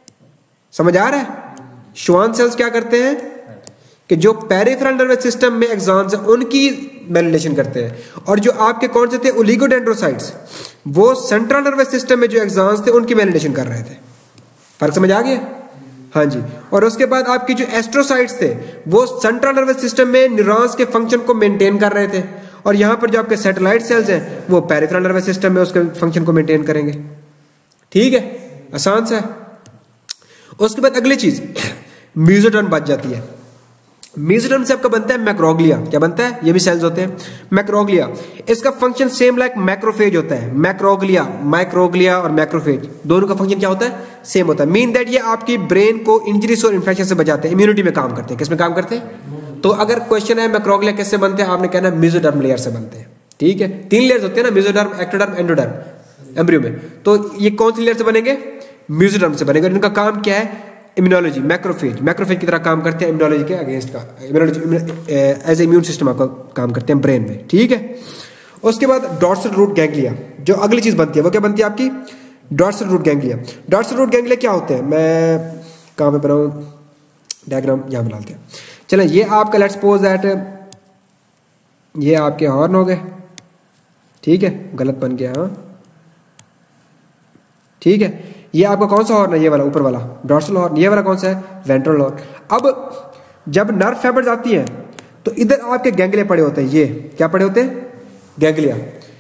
समझ आ रहा है। श्वान सेल्स क्या करते हैं कि जो पेरिफेरल नर्वस सिस्टम में एक्सॉन्स हैं उनकी मेलिनेशन करते हैं। और जो आपके कौन से थे, ओलिगोडेंड्रोसाइट्स, वो सेंट्रल नर्वस सिस्टम में जो एक्सॉन्स थे उनकी मेलिनेशन कर रहे थे। फर्क समझ आ गया, हाँ जी। और उसके बाद आपकी जो एस्ट्रोसाइट्स थे वो सेंट्रल नर्वस सिस्टम में न्यूरॉन्स के फंक्शन को मेंटेन कर रहे थे। और यहां पर जो आपके सैटेलाइट सेल्स हैं वो पेरिफेरल नर्वस सिस्टम में उसके फंक्शन को मेंटेन करेंगे। ठीक है, आसान सा है। उसके बाद अगली चीज मेसोडर्म बच जाती है। मेसोडर्म से आपका बनता है मैक्रोग्लिया। क्या बनता है, ये भी सेल्स होते हैं, मैक्रोग्लिया। इसका फंक्शन सेम लाइक मैक्रोफेज होता है। मैक्रोग्लिया, माइक्रोग्लिया और मैक्रोफेज दोनों का फंक्शन क्या होता है, सेम होता है। मीन दैट ये आपकी ब्रेन को इंजरीज और इन्फेक्शन से बचाते हैं, इम्यूनिटी में काम करते हैं। किस में काम करते हैं, तो अगर क्वेश्चन है मैक्रोग्लिया किससे बनते हैं, आपने कहना मेसोडर्म लेयर से बनते हैं। ठीक है, तीन लेयर्स होते हैं ना, मेसोडर्म, एक्टोडर्म, एंडोडर्म एम्ब्रियो में। तो ये कौन सी लेयर से बनेंगे, मेसोडर्म से बनेंगे। इनका काम क्या है, इम्यूनोलॉजी, मैक्रोफेज मैक्रोफेज की तरह काम करते हैं, इम्यूनोलॉजी के अगेंस्ट का, immunology as a immune system आपका काम करते हैं ब्रेन में। ठीक है, उसके बाद डॉर्सल रूट गैंग्लिया, जो अगली चीज बनती है वो क्या बनती है आपकी, dorsal root ganglia. Dorsal root ganglia क्या होते हैं, मैं कहाँ पे बनाऊं डायग्राम, यहाँ बना लेते हैं। चलें, ये आपका लेट्स सपोज दैट ये आपके हॉर्न हो गए। ठीक है, गलत बन गया, हाँ ठीक है। ये आपका कौन सा हॉर्न है, ये वाला ऊपर वाला डॉर्सल हॉर्न। ये वाला कौन सा है, वेंट्रल हॉर्न। अब जब नर्व फाइबर्स आती हैं तो इधर आपके गैंग्लिया पड़े होते हैं। ये क्या पड़े होते हैं, गैंग्लिया।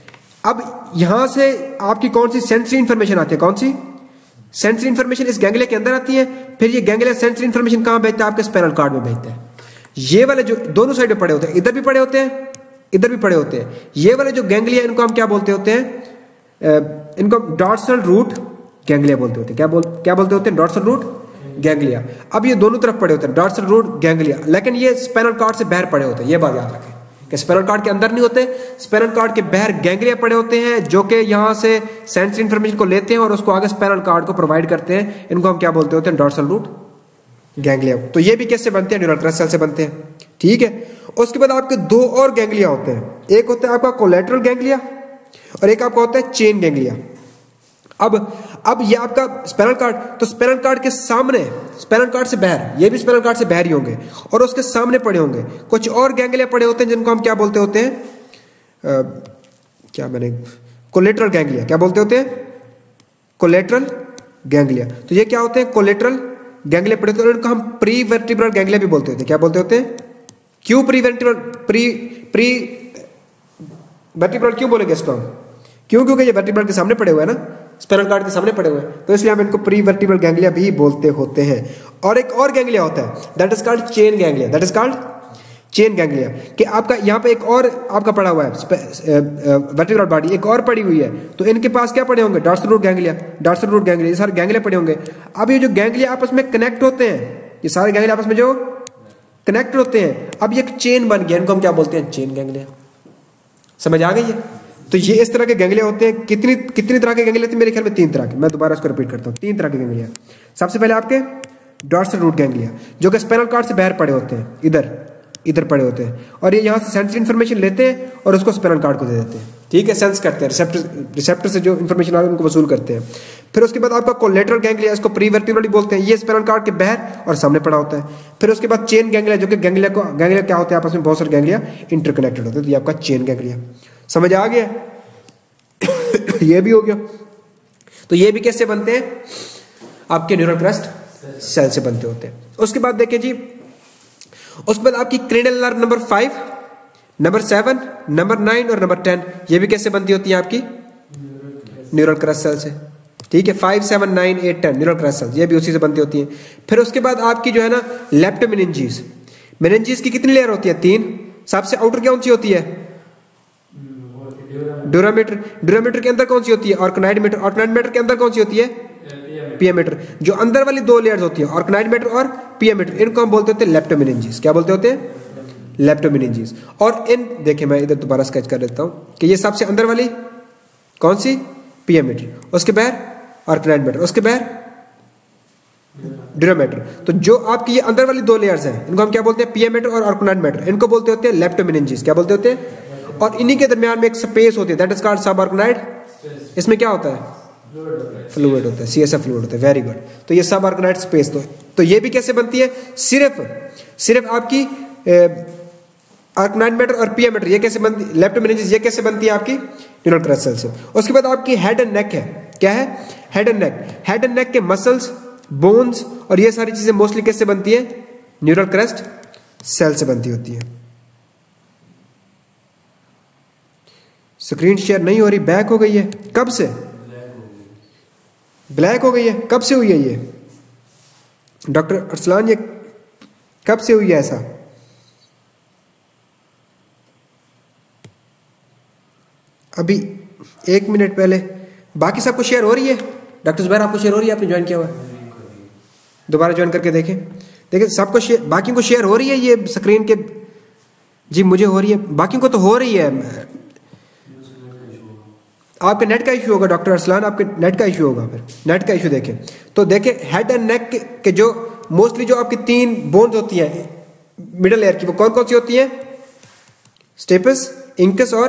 अब यहां से आपकी कौन सी सेंसरी इंफॉर्मेशन आती है, कौन सी सेंसरी इंफॉर्मेशन इस गैंग्लिया के अंदर आती है। फिर ये गैंग्लिया सेंसरी इंफॉर्मेशन कहां भेजता है, आपके स्पाइनल कॉर्ड में भेजता है। ये वाले जो दोनों साइड में पड़े होते हैं, इधर भी पड़े होते हैं, इधर भी पड़े होते हैं। ये वाले जो गैंग्लिया इनको हम क्या बोलते होते हैं, इनको डॉर्सल रूट गैंग्लिया बोलते होते हैं। क्या बोल क्या बोलते होते हैं, डॉर्सल रूट गैंग्लिया। अब ये दोनों तरफ पड़े होते हैं, डॉर्सल रूट गैंग्लिया, लेकिन ये स्पाइनल कॉर्ड से बाहर पड़े होते हैं। ये बात याद रखें कि स्पाइनल कॉर्ड के अंदर नहीं होते, स्पाइनल कॉर्ड के बाहर गैंग्लिया पड़े होते हैं, जो कि यहां से सेंसरी इंफॉर्मेशन को लेते हैं और उसको आगे स्पाइनल कॉर्ड को प्रोवाइड करते हैं। इनको हम क्या बोलते होते हैं, डॉर्सल रूट गैंग्लिया। तो ये भी कैसे बनते हैं, न्यूरल क्रस्ट सेल से बनते हैं। ठीक है, उसके बाद आपके दो और गैंग्लिया होते हैं, एक होता है आपका कोलेटरल गैंग्लिया और एक आपका होता है चेन गैंग्लिया। अब अब ये आपका स्पाइनल कॉर्ड, तो स्पाइनल कॉर्ड के सामने, स्पाइनल कॉर्ड से बाहर, ये भी स्पाइनल कॉर्ड से बाहर ही होंगे और उसके सामने पड़े होंगे कुछ और गैंग्लिया पड़े होते हैं जिनको हम क्या बोलते होते हैं, आ, क्या मैंने कोलेटरल गैंग्लिया। क्या बोलते होते हैं, कोलेटरल गैंग्लिया। तो ये क्या होते हैं, कोलेटरल गैंग्लिया पड़े होते हैं और इनको हम प्री वर्टिब्रल गैंग्लिया भी बोलते होते हैं। क्या बोलते होते हैं, क्यों prevertebral, pre prevertebral क्यों बोलेंगे इसको हम, क्यों, क्योंकि ये वर्टिब्रल के सामने पड़े हुए हैं ना, स्पाइनल कॉर्ड के सामने पड़े हुए हैं, तो इसलिए हम इनको प्री वर्टिब्रल गैंग्लिया भी बोलते होते हैं। और एक और गैंग्लिया होता है, that is called chain ganglia, that is called chain ganglia. कि आपका यहाँ पे एक और आपका पड़ा हुआ है वर्टिब्रल बॉडी, एक और पड़ी हुई है, तो इनके पास क्या पड़े होंगे, dorsal root ganglia, dorsal root ganglia, ये सारे गैंग्लिया पड़े होंगे। अब ये जो गैंग्लिया आपस में कनेक्ट होते हैं, ये सारे गैंग्लिया आपस में जो कनेक्ट होते हैं, अब ये एक चेन बन गया, इनको हम क्या बोलते हैं, चेन गैंग्लिया। समझ आ गई है। तो ये इस तरह के गैंग्लिया होते हैं। कितनी कितनी तरह के गैंग्लिया थे, मेरे ख्याल में तीन तरह के। मैं दोबारा इसको रिपीट करता हूँ, तीन तरह के गैंग्लिया। सबसे पहले आपके डॉर्सल रूट गैंग्लिया, जो कि स्पाइनल कॉर्ड से बाहर पड़े होते हैं, इधर इधर पड़े होते हैं, और ये यहाँ से सेंसरी इन्फॉर्मेशन लेते हैं और उसको स्पाइनल कॉर्ड को दे देते हैं। ठीक है, सेंस करते हैं, रिसेप्टर रिसेप्टर से जो इन्फॉर्मेशन आ रही है उनको वसूल करते हैं। फिर उसके बाद आपका कोलेटरल गैंग्लिया, इसको प्री वर्टिब्रल बोलते हैं, ये स्पाइनल कॉर्ड के बाहर और सामने पड़ा होता है। फिर उसके बाद चेन गैंग्लिया, जो कि गैंग्लिया को गैंग्लिया क्या होते हैं, आपस में बहुत सारे गैंग्लिया इंटरकनेक्टेड होते हैं, तो ये आपका चेन गैंग्लिया। समझ आ गया, ये भी हो गया। तो ये भी कैसे बनते हैं, आपके न्यूरल क्रस्ट सेल से बनते होते हैं। उसके बाद देखिए जी, उसके बाद आपकी cranial nerve number five, number seven, number nine और नंबर टेन, ये भी कैसे बनती होती है आपकी न्यूरल क्रस्ट सेल से। ठीक है, five seven nine eight ten neural crest cells, ये भी उसी से बनती होती हैं। फिर उसके बाद आपकी जो है ना लेप्टोमेनिंजीज, मेनिंजीज की कितनी लेयर होती है? तीन। सबसे आउटर कौन सी होती है? ड्यूरामीटर। ड्यूरामीटर के अंदर कौन सी होती है? ऑर्गेनाइड मैटर। ऑर्गेनाइड मैटर के अंदर कौन सी होती है? पीएमीटर। जो अंदर वाली दो लेयर्स होती है ऑर्गेनाइड मैटर और पीएमीटर, इनको हम बोलते होते हैं लेप्टोमेनिंजीज। क्या बोलते होते हैं? लेप्टोमेनिंजीज। और इन देखिए मैं इधर दोबारा स्केच कर देता हूं कि ये सबसे अंदर वाली कौन सी? पीएमीटर, उसके बाहर ऑर्गेनाइड मैटर, उसके बाहर ड्यूरामीटर। तो जो आपकी ये अंदर वाली दो लेयर्स हैं इनको हम क्या बोलते हैं? पीएमीटर और ऑर्गेनाइड मैटर, इनको बोलते होते हैं लेप्टोमेनिंजीज। क्या बोलते होते हैं? और इन्हीं के दरमियान में एक स्पेस होती है, दैट इज कॉल्ड सब ऑर्गेनाइड। इसमें क्या होता है? फ्लूइड होता है, सीएसएफ फ्लूइड होता है। Very good. तो ये सब ऑर्गेनाइड स्पेस, तो तो ये भी कैसे बनती है? सिर्फ सिर्फ आपकी ऑर्गेनाइड मैटर और पीएमीटर, ये कैसे बनती? लेप्टोमेनिंजीज ये कैसे बनती है? आपकी न्यूरल क्रस्ट सेल से। उसके बाद आपकी हेड एंड नेक है। क्या है? Head and neck. Head and neck के मसल्स, बोन्स और ये सारी चीजें मोस्टली कैसे बनती है? न्यूरल क्रस्ट सेल से बनती होती है। स्क्रीन शेयर नहीं हो रही, बैक हो गई है। कब से ब्लैक हो गई है? कब से हुई है ये डॉक्टर अरसलान? ये कब से हुई है ऐसा? अभी एक मिनट पहले। बाकी सबको शेयर हो रही है? डॉक्टर जुबैर आपको शेयर हो रही है? आपने ज्वाइन किया हुआ है? दोबारा ज्वाइन करके देखें। देखिए सबको शेयर, बाकी को शेयर हो रही है ये स्क्रीन के? जी मुझे हो रही है, बाकी को तो हो रही है। आपके नेट का इशू होगा डॉक्टर अरसलान, आपके नेट का इशू होगा। फिर नेट का इशू देखें तो देखें हेड एंड नेक के जो मोस्टली जो आपकी तीन बोन्स होती हैं मिडल एयर की, वो कौन कौन सी होती हैं? स्टेपस, इंकस और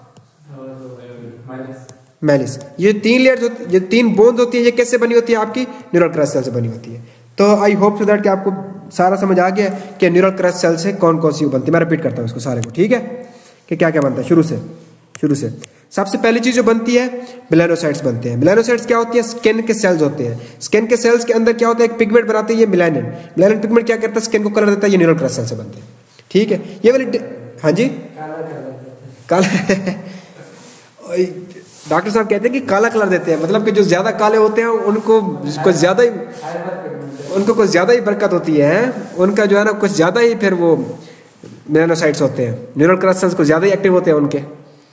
मैलिस। ये तीन लेयर्स होती, ये तीन बोन्स होती हैं, ये कैसे बनी होती है? आपकी न्यूरल क्रस्ट सेल से बनी होती है। तो आई होप सो दैट कि आपको सारा समझ आ गया कि न्यूरल क्रस्ट सेल से कौन कौन सी बनती है। मैं रिपीट करता हूँ इसको सारे को, ठीक है, कि क्या क्या बनता है शुरू से शुरू से सबसे पहली चीज जो बनती है मेलानोसाइट्स बनते हैं। मेलानोसाइट्स क्या होती है? स्किन के सेल्स होते हैं। स्किन के सेल्स के अंदर क्या होता है? एक पिगमेंट बनाते हैं, ये मेलानिन। मेलानिन पिगमेंट क्या करता है? स्किन को कलर देता है। ये न्यूरल क्रस्ट सेल से बनते हैं, ठीक है। ये वाली, हाँ जी, काला डॉक्टर साहब कहते हैं कि काला कलर देते हैं, मतलब कि जो ज्यादा काले होते हैं उनको कुछ ज्यादा ही उनको कुछ ज्यादा ही बरकत होती है, उनका जो है ना कुछ ज्यादा ही फिर वो मेलानोसाइट्स होते हैं, न्यूरल क्रस्ट सेल्स कुछ ज्यादा ही एक्टिव होते हैं उनके,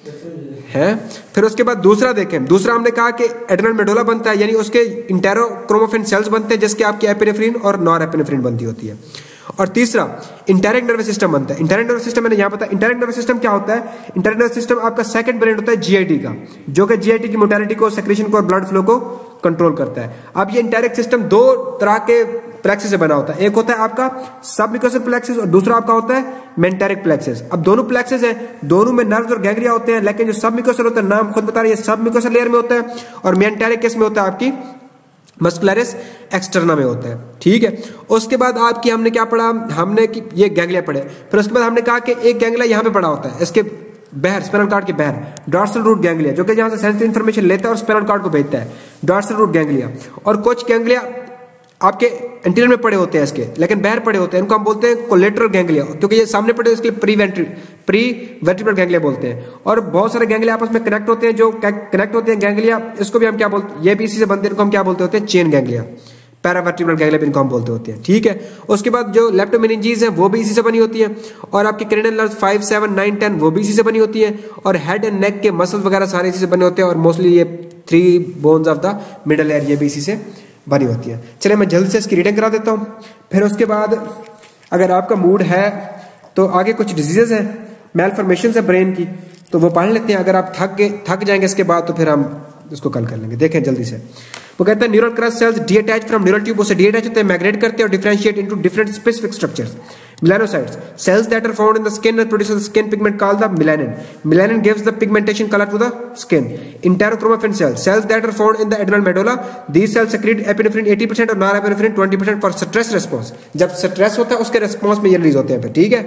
हैं। फिर उसके बाद दूसरा देखें, दूसरा हमने कहा कि एड्रेनल मेडुला बनता है, यानी उसके इंटेरोक्रोमोफिन सेल्स बनते हैं जिसके आपकी एपिनेफ्रिन और नॉर एपिनेफ्रिन बनती होती है। और तीसरा इंटरैक्ट नर्वस सिस्टम बनता है। इंटरैक्ट नर्वस सिस्टम मैंने यहाँ पता, इंटरैक्ट नर्वस सिस्टम क्या होता है? इंटरैक्ट नर्वस सिस्टम आपका सेकंड ब्रेन होता है जीआईटी का, जो कि जीआईटी की मोटालिटी को, सेक्रेशन को और ब्लड फ्लो को कंट्रोल करता है। अब ये इंटरैक्ट सिस्टम दो तरह के प्लेक्सेस से बना होता है, एक होता है आपका सबम्यूकोसल प्लेक्सेस और दूसरा आपका होता है मेंटेरिक प्लेक्सेस। अब दोनों प्लेक्सेस है, दोनों में नर्व्स और गैंग्लिया होते हैं, लेकिन जो सबम्यूकोसल होता है नाम खुद बता रही है सबम्यूकोसल लेयर में होता है और मेंटेरिक किस में होता है? आपकी मस्कुलरिस एक्सटर्ना में होता है, ठीक है। उसके बाद आपकी हमने क्या पढ़ा? हमने कि ये गैंग्लिया पढ़े। फिर उसके बाद हमने कहा कि एक गैंग्लिया यहाँ पे पड़ा होता है, इसके बहर स्पाइनल कॉर्ड के बहर डॉर्सल रूट गैंग्लिया, जो कि जहां से सेंसिटिव इंफॉर्मेशन लेता है और स्पाइनल कॉर्ड को भेजता है, डॉर्सल रूट गैंग्लिया। और कुछ गैंग्लिया आपके एंटीरियर में पड़े होते हैं इसके, लेकिन बाहर पड़े होते हैं, इनको हम बोलते हैं कोलेटरल गैंग्लिया, क्योंकि ये सामने पड़े इसके लिए pre ventral prevertebral ganglia बोलते हैं। और बहुत सारे गैंग्लिया आपस में कनेक्ट होते हैं, जो कनेक्ट होते हैं गैंग्लिया, इसको भी हम क्या बोलते हैं? ये भी इसी से बनते हैं, इनको हम क्या बोलते होते हैं? चेन गैंग्लिया, पैरावर्टिब्रल गैंग्लिया इनको हम बोलते होते हैं, ठीक है। उसके बाद जो लेप्टोमेनिंजीज है वो भी इसी से बनी होती है, और आपकी cranial nerves five seven nine ten वो भी इसी से बनी होती है, और हेड एंड नेक के मसल्स वगैरह सारे इसी से बने होते हैं, और मोस्टली ये three bones of the middle ear ये भी इसी से बनी होती है। चलिए मैं जल्द से इसकी रीडिंग करा देता हूँ। फिर उसके बाद अगर आपका मूड है तो आगे कुछ डिजीजेज हैं, मेलफॉर्मेशन है ब्रेन की, तो वो पढ़ लेते हैं। अगर आप थक गए थक जाएंगे इसके बाद तो फिर हम उसको कल कर लेंगे। देखें जल्दी से, वो कहते हैं neural crest cells detach from neural tube, से डीअटैच होते हैं, माइग्रेट करते हैं और differentiate into different specific structures. Melanocytes cells that are found in the skin and produces skin pigment called the melanin. Melanin gives the pigmentation color to the skin. Enterochromaffin cells cells that are found in the adrenal medulla. These cells secrete epinephrine eighty percent और norepinephrine twenty percent for stress response. जब stress होता है उसके response में ये release होते हैं फिर, ठीक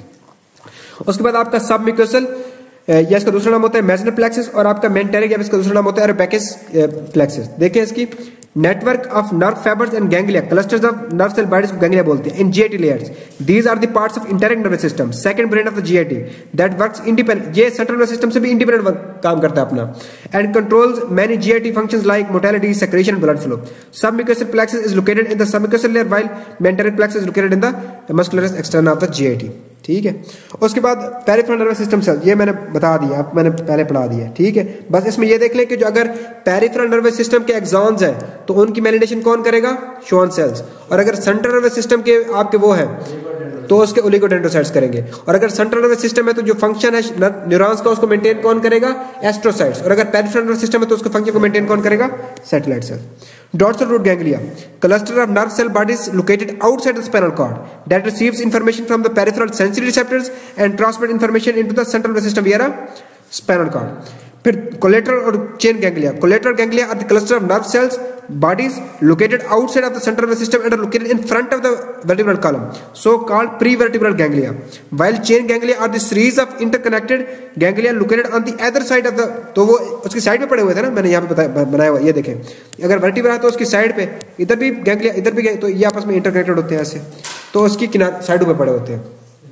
है। उसके बाद आपका सबम्यूकोसल या इसका दूसरा नाम होता है मेजनर प्लेक्सिस, और आपका मेंटेरिक या इसका दूसरा नाम होता है एरोपेकिस प्लेक्सिस। देखिए इसकी network of nerve fibres and ganglia, clusters of nerve cell bodies को गैंग्लिया बोलते हैं, in GIT layers. These are the parts of internal nervous system, second brain of the GIT that works independent, ये central nervous system से भी independent काम करता है अपना, and controls many GIT functions like motility, secretion and blood flow. Submucosal plexus is located in the submucosal layer while mental plexus is located in the muscularis external of the GIT. ठीक है, उसके बाद peripheral nervous system cell, ये मैंने बता दिया, आप मैंने पहले पढ़ा दिया। ठीक है, बस इसमें ये देख लें कि जो अगर पेरिफेरल नर्वस सिस्टम के एक्सॉन्स हैं तो उनकी मेलिनेशन कौन करेगा? Schwann cells. और अगर सेंट्रल नर्वस सिस्टम के आपके वो है तो उसके ओलिगोडेंड्रोसाइट्स करेंगे। और अगर सेंट्रल नर्वस सिस्टम है तो जो फंक्शन है न्यूरॉन्स का उसको मेंटेन कौन करेगा? एस्ट्रोसाइट्स। और अगर पेरिफेरल नर्वस सिस्टम है तो उसके फंक्शन को मेंटेन कौन करेगा? Satellite cell. Dorsal root ganglia, cluster of nerve cell bodies located outside the spinal cord that receives information from the peripheral sensory receptors and transmit information into the central nervous system via spinal cord. फिर collateral और chain ganglia. Collateral ganglia are the cluster of nerve cells bodies located outside of the central nervous system and are located in front of the vertebral column, so called prevertebral ganglia. While chain ganglia are the series of interconnected ganglia located on the other side of the, तो वो उसकी side पे पड़े हुए थे ना, मैंने यहाँ पे बनाया हुआ, ये देखें, अगर वर्टिब्रा है तो उसकी साइड पे, इधर भी गैंग्लिया, इधर भी, तो ये आपस में इंटरकनेक्टेड होते हैं ऐसे, तो उसकी किनारे साइडों पे पड़े होते हैं।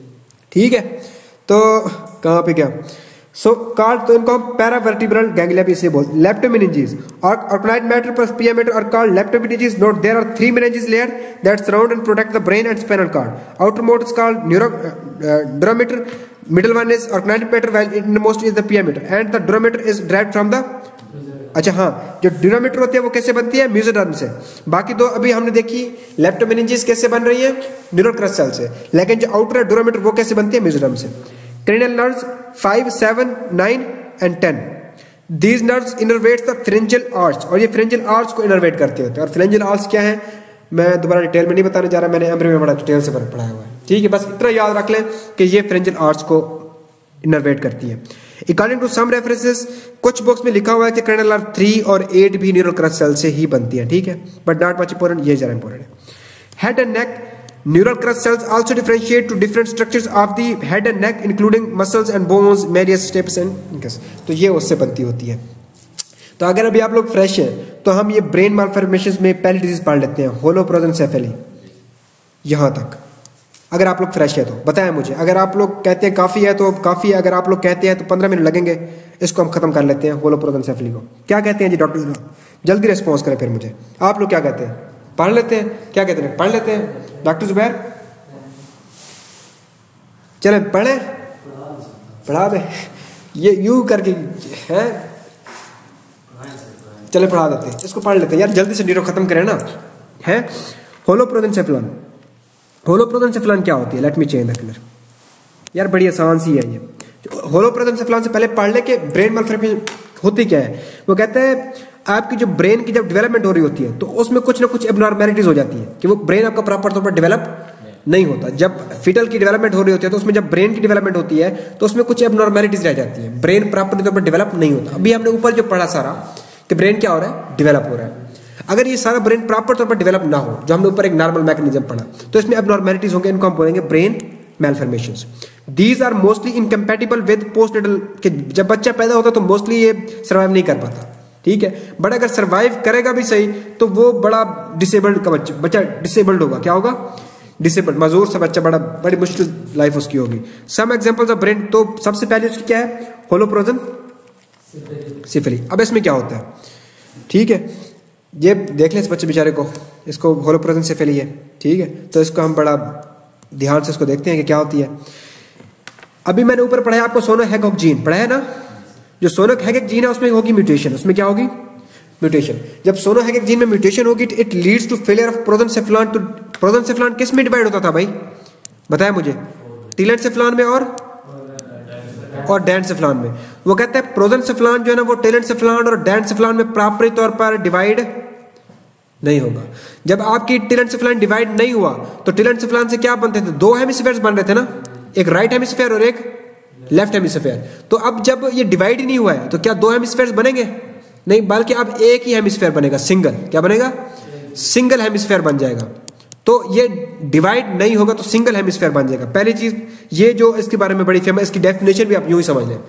ठीक है, तो कहाँ पे क्या सो so, कार्ड, तो इनको हम पैरावर्टिब्रल गैंग्लिया भी इसे बोलते हैं। लेप्टोमेनिंजेस और arachnoid mater plus pia mater are called leptomeninges. Note there are three meninges layer that surround and protect the brain and spinal cord. Outermost is called neuro dura mater, middle one is arachnoid mater while inmost is the pia mater and the dura mater is derived from the, अच्छा हाँ, जो dura mater होती है वो कैसे बनती है? Mesoderm से। बाकी दो अभी हमने देखी, लेप्टोमेनिंजेस कैसे बन रही है? न्यूरल क्रस्ट सेल से। लेकिन जो आउटर है ड्यूरामेटर वो कैसे बनती है? मेसोडर्म से। Cranial nerves five, seven, nine and ten. These nerves innervates the pharyngeal arch, और ये pharyngeal arch को innervate करते होते हैं। और pharyngeal arch क्या है मैं दोबारा डिटेल में नहीं बताने जा रहा, मैंने एमरी में बड़ा डिटेल से पढ़ाया हुआ है। ठीक है, बस इतना याद रख लें कि ये pharyngeal arch को इनर्वेट करती है। According to some references, कुछ बुक्स में लिखा हुआ है कि cranial nerve थ्री और एट भी न्यूरल क्रस्ट सेल से ही बनती है। ठीक है, बट नॉट मच इंपॉर्टेंट, ये जरा इंपॉर्टेंट है। Head and neck, neural crust cells also differentiate to different structures of the head and neck including muscles and bones, various steps and, तो ये उससे बनती होती है। तो अगर अभी आप लोग फ्रेश हैं तो हम ये ब्रेन मालफॉर्मेशंस में पहली डिजीज पढ़ लेते हैं, होलोप्रोजेंसेफेली, यहाँ तक। अगर आप लोग फ्रेश है तो बताएं मुझे, अगर आप लोग कहते हैं काफ़ी है तो काफ़ी है, अगर आप लोग कहते हैं तो पंद्रह मिनट लगेंगे, इसको हम खत्म कर लेते हैं होलोप्रोजेंसेफेली को। क्या कहते हैं जी डॉक्टर? जल्दी रिस्पॉन्स करें फिर मुझे, आप लोग क्या कहते हैं? पढ़ लेते हैं? क्या कहते हैं? पढ़ लेते हैं डॉक्टर जुबैर? चले पढ़े, पढ़ा दे, ये यू करके है, चले पढ़ा देते हैं, इसको पढ़ लेते हैं यार, जल्दी से न्यूरो खत्म करें ना। है होलोप्रोजेंसेफेलन, होलोप्रोजेंसेफेलन क्या होती है? Let me change the colour. यार बड़ी आसान सी है ये। होलोप्रोजेंसेफेलन से पहले पढ़ ले कि ब्रेन मालफॉर्मेशन होती क्या है। वो कहते हैं आपकी जो ब्रेन की जब डेवलपमेंट हो रही होती है तो उसमें कुछ ना कुछ एबनॉर्मैलिटीज हो जाती है कि वो ब्रेन आपका प्रॉपर तौर पर डेवलप नहीं होता। जब फिटल की डेवलपमेंट हो रही होती है तो उसमें जब ब्रेन की डेवलपमेंट होती है तो उसमें कुछ एबनॉर्मैलिटीज रह जाती है, ब्रेन प्रॉपर तौर पर डेवलप नहीं होता। अभी हमने ऊपर जो पढ़ा सारा कि ब्रेन क्या हो रहा है? डेवलप हो रहा है। अगर ये सारा ब्रेन प्रॉपर तौर पर डेवलप ना हो, जो हमने ऊपर एक नॉर्मल मैकेनिज्म पढ़ा, तो इसमें एबनॉर्मैलिटीज होंगे, इनको हम बोलेंगे brain malformations. These are mostly incompatible with postnatal, कि जब बच्चा पैदा होता है तो मोस्टली ये सर्वाइव नहीं कर पाता। ठीक है, बट अगर सर्वाइव करेगा भी सही तो वो बड़ा डिसेबल्ड का बच्चा बच्चा डिसेबल्ड होगा। क्या होगा? डिसेबल्ड, मजूर सा बच्चा, बड़ा बड़ी मुश्किल लाइफ उसकी होगी। सम एग्जांपल्स ऑफ ब्रेन, तो सबसे पहले उसकी क्या है? होलोप्रोजन सिफिली। अब इसमें क्या होता है? ठीक है, ये देख लें इस बच्चे बेचारे को, इसको होलोप्रोजन सिफिली है। ठीक है, तो इसको हम बड़ा ध्यान से इसको देखते हैं कि क्या होती है। अभी मैंने ऊपर पढ़ाया आपको सोनो हैगॉक जीन पढ़ा है ना, जो सोनो हैगॉक जीन है उसमें होगी म्यूटेशन। उसमें क्या होगी? म्यूटेशन। जब सोनो हैगॉक जीन में म्यूटेशन होगी it leads to failure of prosencephalon. तो प्रोजेंसेफ्लॉन किस में डिवाइड होता था भाई? बताया मुझे। टेलेंसेफ्लॉन में और और डेंसेफ्लॉन में। वो कहते हैं प्रोजेंसेफ्लॉन जो है ना वो टेलेंसेफ्लॉन और डेंसेफ्लॉन में प्रॉपर तौर पर डिवाइड नहीं होगा। जब आपकी टेलेंसेफ्लॉन डिवाइड नहीं हुआ तो टेलेंसेफ्लॉन से क्या बनते थे? दो हेमिस्फीयर्स बन रहे थे ना, एक राइट हेमिस्फीयर और एक लेफ्ट हेमिस्फीयर। तो अब जब ये डिवाइड ही नहीं हुआ है तो क्या दो हेमिस्फीयर्स बनेंगे? नहीं, बल्कि अब एक ही हेमिस्फीयर बनेगा, सिंगल। क्या बनेगा? सिंगल हेमिस्फीयर बन जाएगा। तो ये डिवाइड नहीं होगा तो सिंगल हेमिस्फीयर बन जाएगा। पहली चीज ये जो इसके बारे में बड़ी फेमस, इसकी डेफिनेशन भी आप यूं ही समझ लें।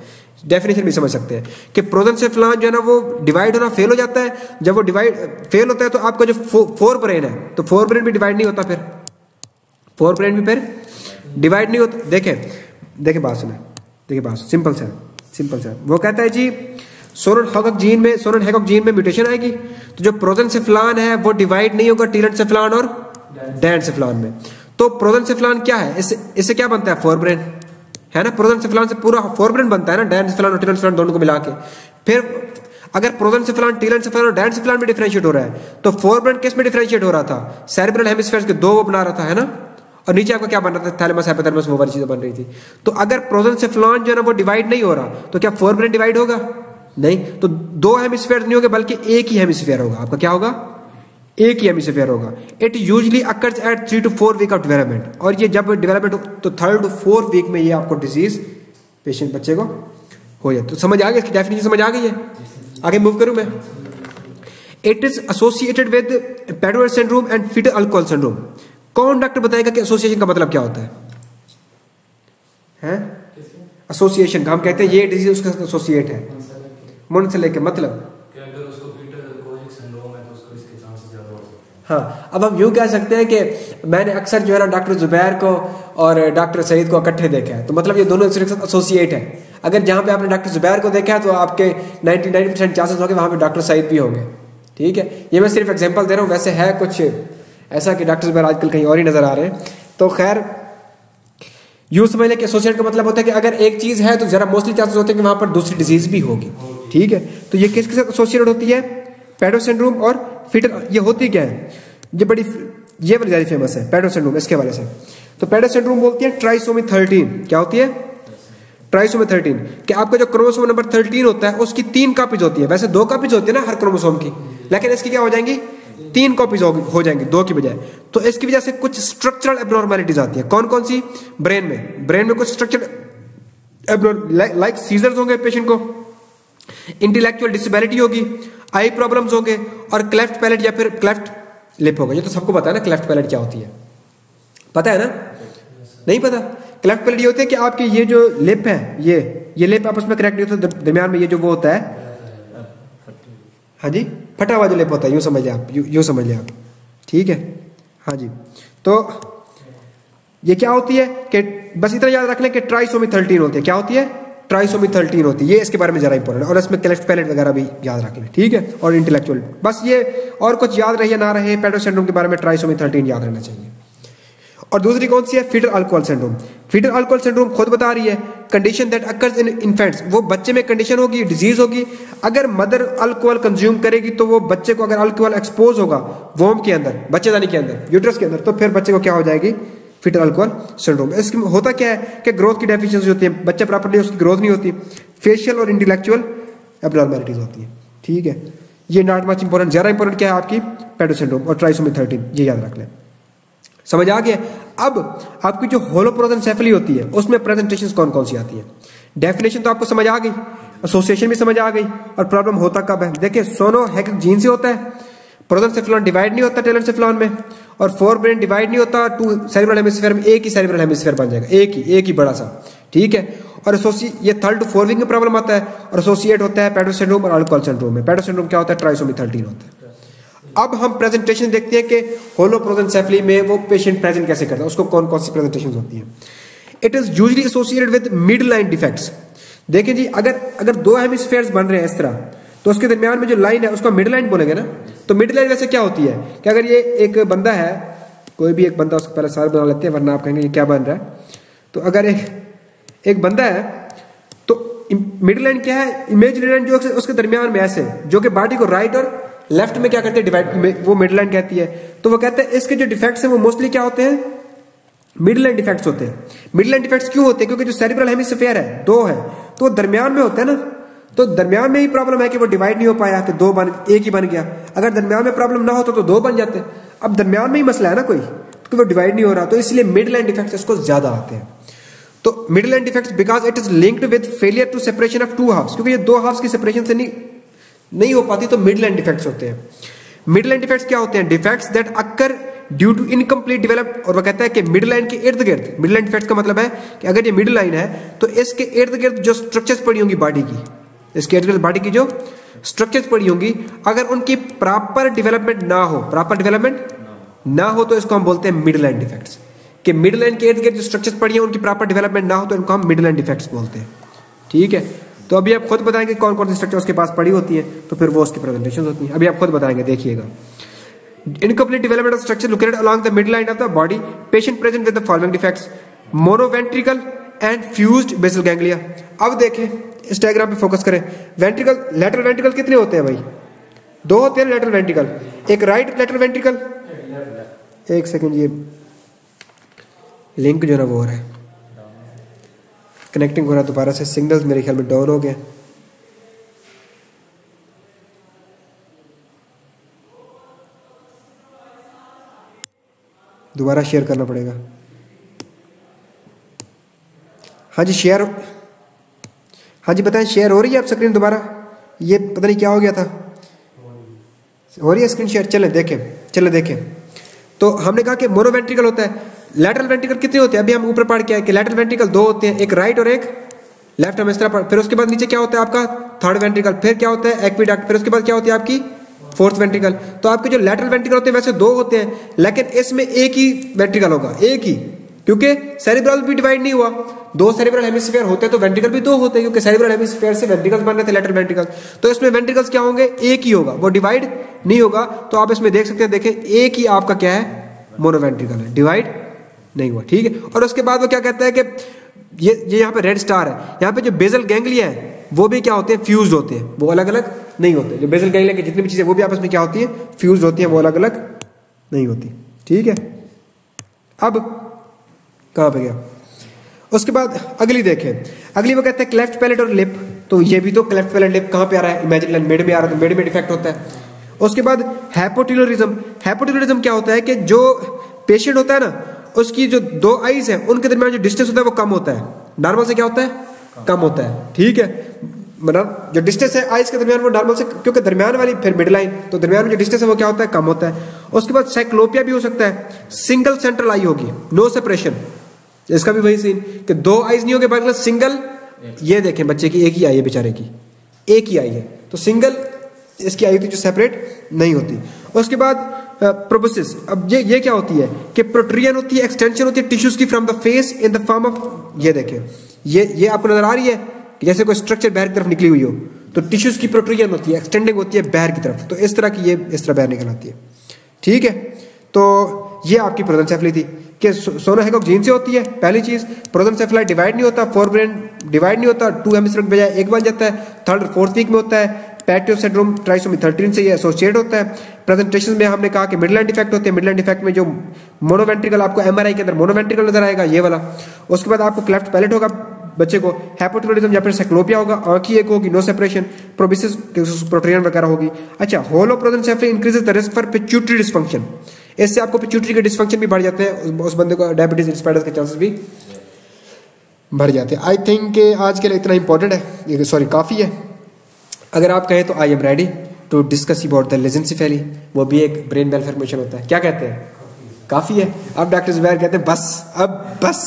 डेफिनेशन भी समझ सकते हैं कि प्रोजेंसेफ्लॉन जो है ना वो डिवाइड होना फेल हो जाता है। जब वो डिवाइड फेल होता है तो आपका जो फोर ब्रेन है, तो फोर ब्रेन भी डिवाइड नहीं होता, फिर फोर ब्रेन भी फिर डिवाइड नहीं होता। देखें देखें बात सुने, देखिए बात सिंपल सा सिंपल सा वो कहता है जी सोनन हैकॉक जीन में सोनन हैकॉक जीन में म्यूटेशन आएगी तो जो प्रोजेंसेफ्लॉन है वो डिवाइड नहीं होगा टीलेंसेफ्लॉन और डेंसेफ्लॉन में। तो प्रोजेंसेफ्लॉन क्या है, इससे इससे क्या बनता है, फोर ब्रेन है ना। प्रोजेंसेफ्लॉन से पूरा फोर ब्रेन बनता है ना, डेंसेफ्लॉन और टीलेंसेफ्लॉन दोनों को मिला के। फिर अगर प्रोजेंसेफ्लॉन, टीलेंसेफ्लॉन और डेंसेफ्लॉन में डिफरेंशिएट हो रहा है तो फोर ब्रेन किस में डिफरेंशिएट हो रहा था, सेरेब्रल हेमिस्फीयर्स के दो वो बना रहा था, है ना। और नीचे आपका क्या बन रहा था, थैलेमस हाइपोथैलेमस, वो वाली चीजें बन रही थी। तो अगर प्रोजेंसेफ्लॉन जो है ना वो डिवाइड नहीं हो रहा तो क्या फोर ब्रेन डिवाइड होगा, नहीं। तो दो हेमिस्फीयर नहीं होगा बल्कि एक ही हेमिस्फीयर होगा, आपका क्या होगा, एक ही हेमिस्फीयर होगा। It usually occurs at three to four week of development, और ये जब डेवलपमेंट हो तो थर्ड टू फोर्थ वीक में ये आपको डिजीज पेशेंट बच्चे को हो जाए। तो समझ आ गई, इसकी डेफिनेशन समझ आ गई है। आगे मूव करूं मैं। It is associated with Patau syndrome and fetal alcohol syndrome. कौन डॉक्टर बताएगा कि एसोसिएशन का मतलब क्या होता है, हैं? एसोसिएशन का हम कहते हैं ये डिजीज उसके साथ एसोसिएट है, मन से लेके मतलब हाँ। अब हम यूं कह सकते हैं कि मैंने अक्सर जो है ना डॉक्टर जुबैर को और डॉक्टर सईद को इकट्ठे देखा है, तो मतलब ये दोनों एक साथ एसोसिएट है। अगर जहां पे आपने डॉक्टर जुबैर को देखा है तो आपके निन्यानवे परसेंट चांसेस होंगे वहां पे डॉक्टर सईद भी होंगे, ठीक है। ये मैं सिर्फ एग्जांपल दे रहा हूँ, वैसे है कुछ ऐसा कि डॉक्टर जुबैर आजकल कहीं और ही नजर आ रहे हैं। तो खैर यूं समझ लें कि एसोसिएट का मतलब होता है कि अगर एक चीज है तो जरा मोस्टली चांसेस होते हैं कि वहां पर दूसरी डिजीज भी होगी, ठीक है। तो ये किसके साथ एसोसिएटेड होती है, पेडो सिंड्रोम और फीटल। ये होती क्या है, ये बड़ी ये बड़ी ज्यादा फेमस है पेडो सिंड्रोम, इसके वाले से। तो पेडो सिंड्रोम बोलती है ट्राइसोमी थर्टीन, क्या होती है, ट्राइसोमी थर्टीन, कि आपका जो क्रोमोसोम नंबर थर्टीन होता है उसकी तीन कॉपीज होती है। वैसे दो कॉपीज होती है ना हर क्रोमोसोम की, लेकिन इसकी क्या हो जाएंगी, तीन कॉपीज हो जाएंगी दो की बजाय। तो इसकी वजह से कुछ स्ट्रक्चरल एब्नॉर्मैलिटीज आती है। कौन कौन सी, ब्रेन में ब्रेन में कुछ स्ट्रक्चरल लाइक सीजर्स होंगे पेशेंट को, इंटेलेक्चुअल डिसेबिलिटी होगी, आई प्रॉब्लम्स होंगे, और क्लेफ्ट पैलेट या फिर क्लेफ्ट लिप होगा। ये तो सबको पता है ना क्लेफ्ट पैलेट क्या होती है, पता है ना, नहीं पता। क्लेफ्ट पैलेट ये होती है कि आपकी ये जो लिप है, ये ये लिप आपस में कनेक्ट नहीं होता, दरमियान में ये जो वो होता है, हाँ जी, फटा हुआ जो लिप होता है, यूं समझ लिया आप, यूं समझ लिया आप, ठीक है, हाँ जी। तो ये क्या होती है कि बस इतना याद रख लें कि ट्राइसोमी थर्टीन होती है, क्या होती है, ट्राइसोमी थर्टीन होती है। ये इसके बारे में जरा इंपॉर्टेंट है, और इसमें क्लेफ्ट पैलेट वगैरह भी याद रख लें, ठीक है, और इंटेलेक्चुअल, बस ये और कुछ याद रहे या ना रहे, पेडो सिंड्रोम के बारे में ट्राइसोमी थर्टीन याद रहना चाहिए। और दूसरी कौन सी है, fetal alcohol syndrome. Fetal alcohol syndrome खुद बता रही है condition that occurs in infants, वो बच्चे में कंडीशन होगी, डिजीज होगी। अगर मदर अल्कोहल कंज्यूम करेगी तो वो बच्चे को, अगर अल्कोहल एक्सपोज होगा वोम के अंदर, बच्चेदानी के अंदर, यूट्रस के अंदर, तो फिर बच्चे को क्या हो जाएगी, फीटल अल्कोहल सिंड्रोम। इसमें होता क्या है कि ग्रोथ की डेफिशिएंसी होती है, बच्चा प्रॉपर्ली उसकी ग्रोथ नहीं होती, फेशियल और इंटेलेक्चुअल एब्नॉर्मैलिटीज होती है, ठीक है। ये नॉट मच इंपॉर्टेंट, ज्यादा इंपॉर्टेंट क्या है आपकी पेडो सिंड्रोम और ट्राइसोमी थर्टीन, ये याद रख लें। समझ आ गया। अब आपकी जो होलोप्रोजेंसेफली होती है उसमें प्रेजेंटेशंस कौन कौन सी आती है, डेफिनेशन तो आपको समझ आ गई, एसोसिएशन भी समझ आ गई, और प्रॉब्लम होता कब है, देखिए सोनो हैकॉक जीन से होता है। प्रोजेंसेफ्लॉन डिवाइड नहीं होता टेलेंसेफ्लॉन में, और फोर ब्रेन डिवाइड नहीं होता, टू सेरेब्रल हेमिस्फीयर में एक ही सेरेब्रल हेमिस्फीयर बन जाएगा, एक ही एक ही बड़ा सा, ठीक है। और ये थर्ड टू फोर वीक में प्रॉब्लम आता है, और एसोसिएट होता है पेडो सिंड्रोम और अल्कोहल सिंड्रोम में। पेडो सिंड्रोम क्या होता है, ट्राइसोमी थर्टीन होता है। अब हम प्रेजेंटेशन देखते हैं कि होलोप्रोजेंसेफली में वो पेशेंट प्रेजेंट कैसे करता है, उसको कौन कौन सी प्रेजेंटेशन होती है। It is usually associated with midline defects. देखिए जी, अगर अगर दो हेमिस्फीयर्स बन रहे हैं इस तरह, तो उसके दरमियान में जो लाइन है उसको मिड लाइन बोलेंगे ना। तो मिड लाइन वैसे क्या होती है कि अगर ये एक बंदा है, कोई भी एक बंदा, उसको पहले सारे बना लेते हैं वरना आप कहेंगे ये क्या बन रहा है। तो अगर एक एक बंदा है तो मिड लाइन क्या है, इमेजिनरी लाइन जो उसके दरमियान में ऐसे, जो कि बॉडी को राइट और लेफ्ट में क्या करते हैं, डिवाइड, वो मिड लाइन कहती है। तो वो कहते हैं इसके जो डिफेक्ट्स हैं वो मोस्टली क्या होते हैं, मिड लाइन डिफेक्ट्स होते हैं। मिड लाइन डिफेक्ट्स क्यों होते हैं, क्योंकि जो सेरेब्रल हेमिस्फीयर है दो है, तो वो दरमियान में होता है ना। तो दरमियान में ही प्रॉब्लम है कि वो डिवाइड नहीं हो पाया, कि दो बन एक ही बन गया। अगर दरमियान में प्रॉब्लम ना होता तो दो बन जाते। अब दरमियान में ही मसला है ना कोई, तो वो डिवाइड नहीं हो रहा, तो इसलिए मिड लाइन डिफेक्ट्स इसको ज्यादा आते हैं। तो midline defects because it is linked with failure to separation of two halves, क्योंकि ये दो हाफ्स की सेपरेशन से नहीं नहीं हो पाती, तो मिड लाइन डिफेक्ट्स होते हैं। मिड लाइन डिफेक्ट्स क्या होते हैं, defects that occur due to incomplete develop, और वो कहता है कि मिड लाइन के इर्द गिर्द, मिड लाइन डिफेक्ट्स का मतलब है कि अगर ये मिड लाइन है तो इसके इर्द गिर्द जो स्ट्रक्चर्स पड़ी होंगी बॉडी की, इसके इर्द गिर्द बॉडी की जो स्ट्रक्चर्स पड़ी होंगी, अगर उनकी प्रॉपर डेवलपमेंट ना हो, प्रॉपर डेवलपमेंट ना हो तो इसको हम बोलते हैं मिड लाइन डिफेक्ट्स। कि मिड लाइन के इर्द गिर्द जो स्ट्रक्चर्स पड़ी हैं उनकी प्रॉपर डेवलपमेंट ना हो तो इनको हम मिड लाइन डिफेक्ट्स बोलते हैं। ठीक है, तो अभी आप खुद बताएंगे कौन कौन सी स्ट्रक्चर उसके पास पड़ी होती है, तो फिर वो उसकी प्रेजेंटेशन होती है। अभी आप खुद बताएंगे, देखिएगा। Incomplete development of structure located along the midline of the body, patient present with the following defects, monoventricle and fused basal ganglia. अब देखें, इस डायग्राम पे फोकस करें। वेंट्रिकल, लेटरल वेंट्रिकल कितने होते हैं भाई? दो होते हैं लेटरल वेंट्रिकल। एक राइट लेटरल वेंट्रिकल, एक सेकंड, ये लिंक जो है ना वो हो रहा है, कनेक्टिंग हो रहा है दोबारा से, सिग्नल्स मेरे ख्याल में डाउन हो गए। दोबारा शेयर करना पड़ेगा। हाँ जी शेयर, हाँ जी बताएं, शेयर हो रही है आप स्क्रीन दोबारा? ये पता नहीं क्या हो गया था, हो रही है स्क्रीन शेयर? चलें देखें, चलें देखें। तो हमने कहा कि मोनोवेंट्रिकल होता है। लैटरल वेंट्रिकल कितने होते हैं? अभी हम ऊपर पढ़ के आए कि लैटरल वेंट्रिकल दो होते हैं, एक राइट और एक लेफ्ट। हम इस तरह पढ़, फिर उसके बाद नीचे क्या होता है आपका? Third ventricle. फिर क्या होता है? एक्विडक्ट। फिर उसके बाद क्या होती है आपकी? Fourth ventricle. तो आपके जो लैटरल वेंट्रिकल होते हैं वैसे दो होते हैं, लेकिन इसमें एक ही वेंट्रिकल होगा, एक ही, क्योंकि सेरिब्रल भी डिवाइड नहीं हुआ। दो सेरिब्रल हेमिस्फीयर होते तो वेंट्रिकल भी दो होते, क्योंकि सेरिब्रल हेमिस्फीयर से वेंट्रिकल्स बन रहे थे, लैटरल वेंट्रिकल। तो इसमें वेंट्रिकल्स क्या होंगे? एक ही होगा, वो डिवाइड नहीं होगा। तो आप इसमें देख सकते हैं, देखें, एक ही आपका क्या है? मोनोवेंट्रिकल है, डिवाइड नहीं हुआ। ठीक है, और उसके बाद वो क्या कहता है कि ये ये यहाँ पे रेड स्टार है, यहाँ पे जो बेसल गैंग्लिया है वो भी क्या होते हैं? फ्यूज होते हैं, वो अलग अलग नहीं होते। जो बेसल गैंग्लिया की जितनी भी चीजें वो भी आपस में क्या होती है? फ्यूज होती है, वो अलग अलग नहीं होती। ठीक है, अब कहाँ पे गया? उसके बाद अगली देखें, अगली वो कहते हैं क्लेफ्ट पैलेट और लिप। तो ये भी तो क्लेफ्ट पैलेट लिप कहाँ पे आ रहा है? इमेजिनरी मिड में आ रहा है, तो मिड में डिफेक्ट होता है। उसके बाद हैपोटिलोरिज्म। हैपोटिलोरिज्म क्या होता है कि जो पेशेंट होता है ना, उसकी जो दो आईज है उनके दरमियान जो डिस्टेंस होता है वो कम होता है। नॉर्मल से क्या होता है? कम होता है। ठीक है, मतलब जो डिस्टेंस है आईज के दरमियान वो नॉर्मल से, क्योंकि दरमियान वाली फिर मिड लाइन, तो दरमियान में जो डिस्टेंस है वो क्या होता है? कम होता है। उसके बाद साइक्लोपिया भी हो सकता है, सिंगल सेंट्रल आई होगी, नो सेपरेशन। इसका भी वही सीन कि दो आईज नहीं होगी, बल्कि सिंगल। ये देखें, बच्चे की एक ही आई है, बेचारे की एक ही आई है, तो सिंगल इसकी आई होती है जो सेपरेट नहीं होती। उसके बाद प्रोबोसिस। अब ये ये क्या होती है कि प्रोट्रियन होती है, एक्सटेंशन होती है टिश्यूज की from the face in the form of, ये देखें, ये ये आपको नजर आ रही है कि जैसे कोई स्ट्रक्चर बाहर की तरफ निकली हुई हो, तो टिश्यूज की प्रोट्रियन होती है, एक्सटेंडिंग होती है बाहर की तरफ, तो इस तरह की ये इस तरह बाहर निकल आती है। ठीक है, तो ये आपकी प्रोजेंसेफली थी कि सोनोहेगोक जीन से होती है। पहली चीज, प्रोजेंसेफलाई डिवाइड नहीं होता, फोर ब्रेन डिवाइड नहीं होता, टू हेमिस्फीयर के बजाय एक बन जाता है, थर्ड और फोर्थ वीक में होता है। पैटियो सिंड्रोम ट्राइसोमी थर्टीन से ये एसोसिएट होता है। प्रेजेंटेशन में हमने कहा कि मिडलाइन डिफेक्ट होते हैं, मिडलाइन डिफेक्ट में जो मोनोवेंट्रिकल आपको एमआरआई के अंदर मोनोवेंट्रिकल नजर आएगा, ये वाला। उसके बाद आपको क्लेफ्ट पैलेट होगा बच्चे को, हैपोटिलोरिज्म या फिर साइक्लोपिया होगा, आंख ही एक होगी, नो सेपरेशन, प्रोबिसिस प्रोट्रियन वगैरह होगी। अच्छा, holoprosencephaly increases the risk for pituitary dysfunction. इससे आपको पिट्यूटरी के डिसफंक्शन भी बढ़ जाते हैं, उस बंदे को डायबिटीज इंस्पायर्स के चांसेस भी बढ़ जाते हैं। आई थिंक आज के लिए इतना इंपॉर्टेंट है, सॉरी काफी है। अगर आप कहें तो I am ready to discuss about the lissencephaly, वो भी एक ब्रेन वेलफेयर मिशन होता है। क्या कहते हैं? काफी है। अब डॉक्टर जुबैर कहते हैं बस, अब बस,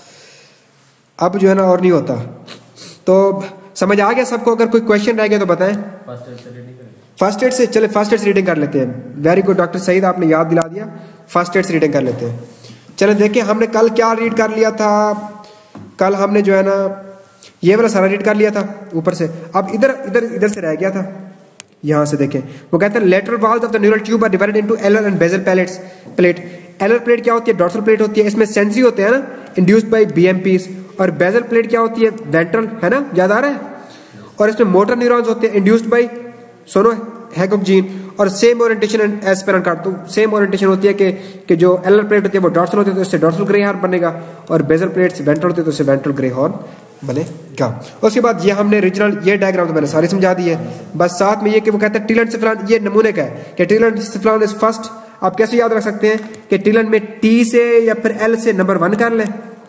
अब जो है ना और नहीं होता। तो समझ आ गया सबको? अगर कोई क्वेश्चन रह गया तो बताएं। फर्स्ट एड से चले, फर्स्ट एड से रीडिंग कर लेते हैं। वेरी गुड डॉक्टर सईद, आपने याद दिला दिया। फर्स्ट एड से रीडिंग कर लेते हैं। चले देखें, हमने कल क्या रीड कर लिया था? कल हमने जो है ना ये वाला सारा रीड कर लिया था ऊपर से। अब इधर इधर इधर से रह गया था, यहां से देखें। वो कहते हैं lateral walls of the neural tube are divided into alar and basal plates plate. Alar plate क्या होती है? डॉर्सल प्लेट होती है, इसमें सेंसरी होते हैं ना, इंड्यूस्ड बाय बीएमपीज। और बेसल प्लेट क्या होती है? वेंट्रल, है ना, याद आ रहा है। और इसमें मोटर न्यूरॉन्स होते हैं, इंड्यूस्ड बाय सोनोहेगोक जीन। और सेम ओरिएंटेशन एंड एज पर कार्ड, तो सेम ओरिएंटेशन होती है कि कि जो एलर प्लेट होती है वो डॉर्सल होती है, तो इससे डॉर्सल ग्रे हॉर्न बनेगा, और बेसल प्लेट से वेंट्रल होती है तो इससे वेंट्रल ग्रे हॉर्न बनेगा। उसके बाद ये हमने रीजनल, ये डायग्राम तो मैंने सारी समझा दी है, बस साथ में ये कि वो कहते हैं टिलन सिफिलान, ये नमूने का है कि टिलन सिफिलान इज फर्स्ट। आप कैसे याद रख सकते हैं कि टिलन में टी से या फिर एल से नंबर वन कर लें।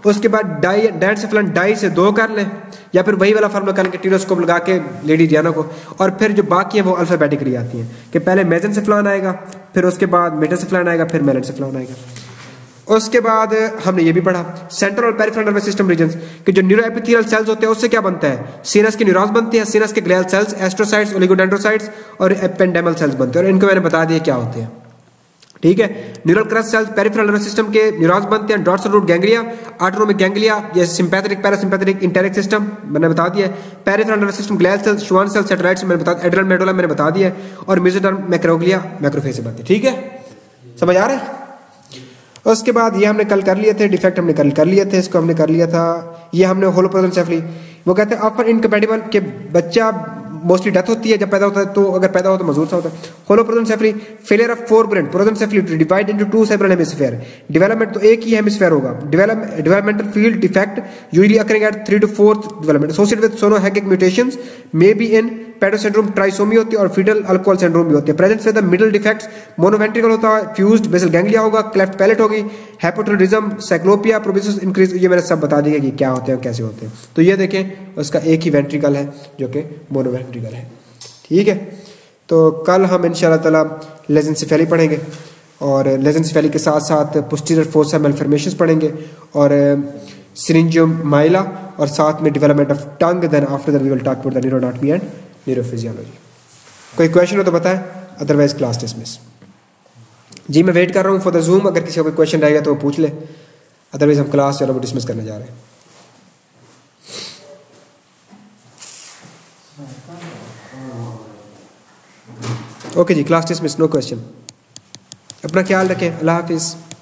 उसके बाद डाई डायसेफ्लन डाई से दो कर लें, या फिर वही वाला फार्मूला कर लें टीरोस्कोप लगा के लेडी डियाना को, और फिर जो बाकी है वो अल्फाबेटिकली आती हैं कि पहले मेसेंसेफ्लन आएगा, फिर उसके बाद मेटासेफ्लन आएगा, फिर मेलेनसेफ्लन आएगा। उसके बाद हमने ये भी पढ़ा सेंट्रल और पेरिफेरल नर्वस सिस्टम रीजन्स कि जो न्यूरो एपिथेलियल सेल्स होते हैं उससे क्या बनता है, सीनस के न्यूरॉन्स बनते हैं, सीनस के ग्लियल सेल्स, एस्ट्रोसाइट्स, ओलिगोडेंड्रोसाइट्स और एपेंडेमल सेल्स बनते हैं, और इनको मैंने बता दिया क्या होते हैं। ठीक है, neural crest cells peripheral nervous system के न्यूरॉन्स बनते हैं, dorsal root ganglia, autonomic ganglia, ये सिंपैथेटिक पैरासिम्पैथेटिक इंटेरिक सिस्टम मैंने बता दिया है, peripheral nervous system glial cells, Schwann cells, satellites मैंने बता, एड्रेनल मेडुला मैंने बता दिया है, और मेसोडर्म मैक्रोग्लिया मैक्रोफेज से बनते हैं। ठीक है, समझ आ रहा है। उसके बाद ये हमने कल कर लिए थे, डिफेक्ट हमने कल कर लिए थे, इसको हमने कर लिया था, ये हमने होलोप्रोजेंसेफली, वो कहते हैं अपर इनकम्पैटिबल के बच्चा मोस्टली डेथ होती है जब पैदा होता है, तो अगर पैदा हो तो मजदूर सा होता है। Holoprosencephaly failure of forebrain prosencephaly divide into two separate hemisphere, development तो एक ही हेमिस्फीयर होगा, develop developmental field defect usually occurring at three to fourth development associated with sonic hedgehog mutations may be in Patau syndrome, trisomy होती है, और fetal alcohol syndrome भी होती है। Presents with the middle defects monoventricle होता है, fused basal ganglia होगा, cleft palate होगी, हाइपोटायरॉयडिज्म, साइक्लोपिया, प्रोबिसिस इंक्रीज, ये मैंने सब बता दिया कि क्या होते हैं कैसे होते हैं। तो ये देखें उसका एक ही वेंट्रिकल है जो कि मोनोवेंट्रिकल है। ठीक है, तो कल हम इंशाल्लाह ताला लेजेंसेफेली पढ़ेंगे, और लेजेंसेफेली के साथ साथ पोस्टीरियर फोसा मैलफॉर्मेशंस पढ़ेंगे, और सिरिंजियोमाइला, और साथ में development of tongue. Then after that we will talk about the neuroanatomy and neurophysiology. कोई क्वेश्चन हो तो बताएं, अदरवाइज क्लास डिसमिस। जी मैं वेट कर रहा हूँ फॉर द जूम, अगर किसी का कोई क्वेश्चन रहेगा तो वो पूछ ले, अदरवाइज हम क्लास चलो डिसमिस करने जा रहे हैं। ओके जी, क्लास डिसमिस, नो क्वेश्चन। अपना ख्याल रखें, अल्लाह हाफिज़।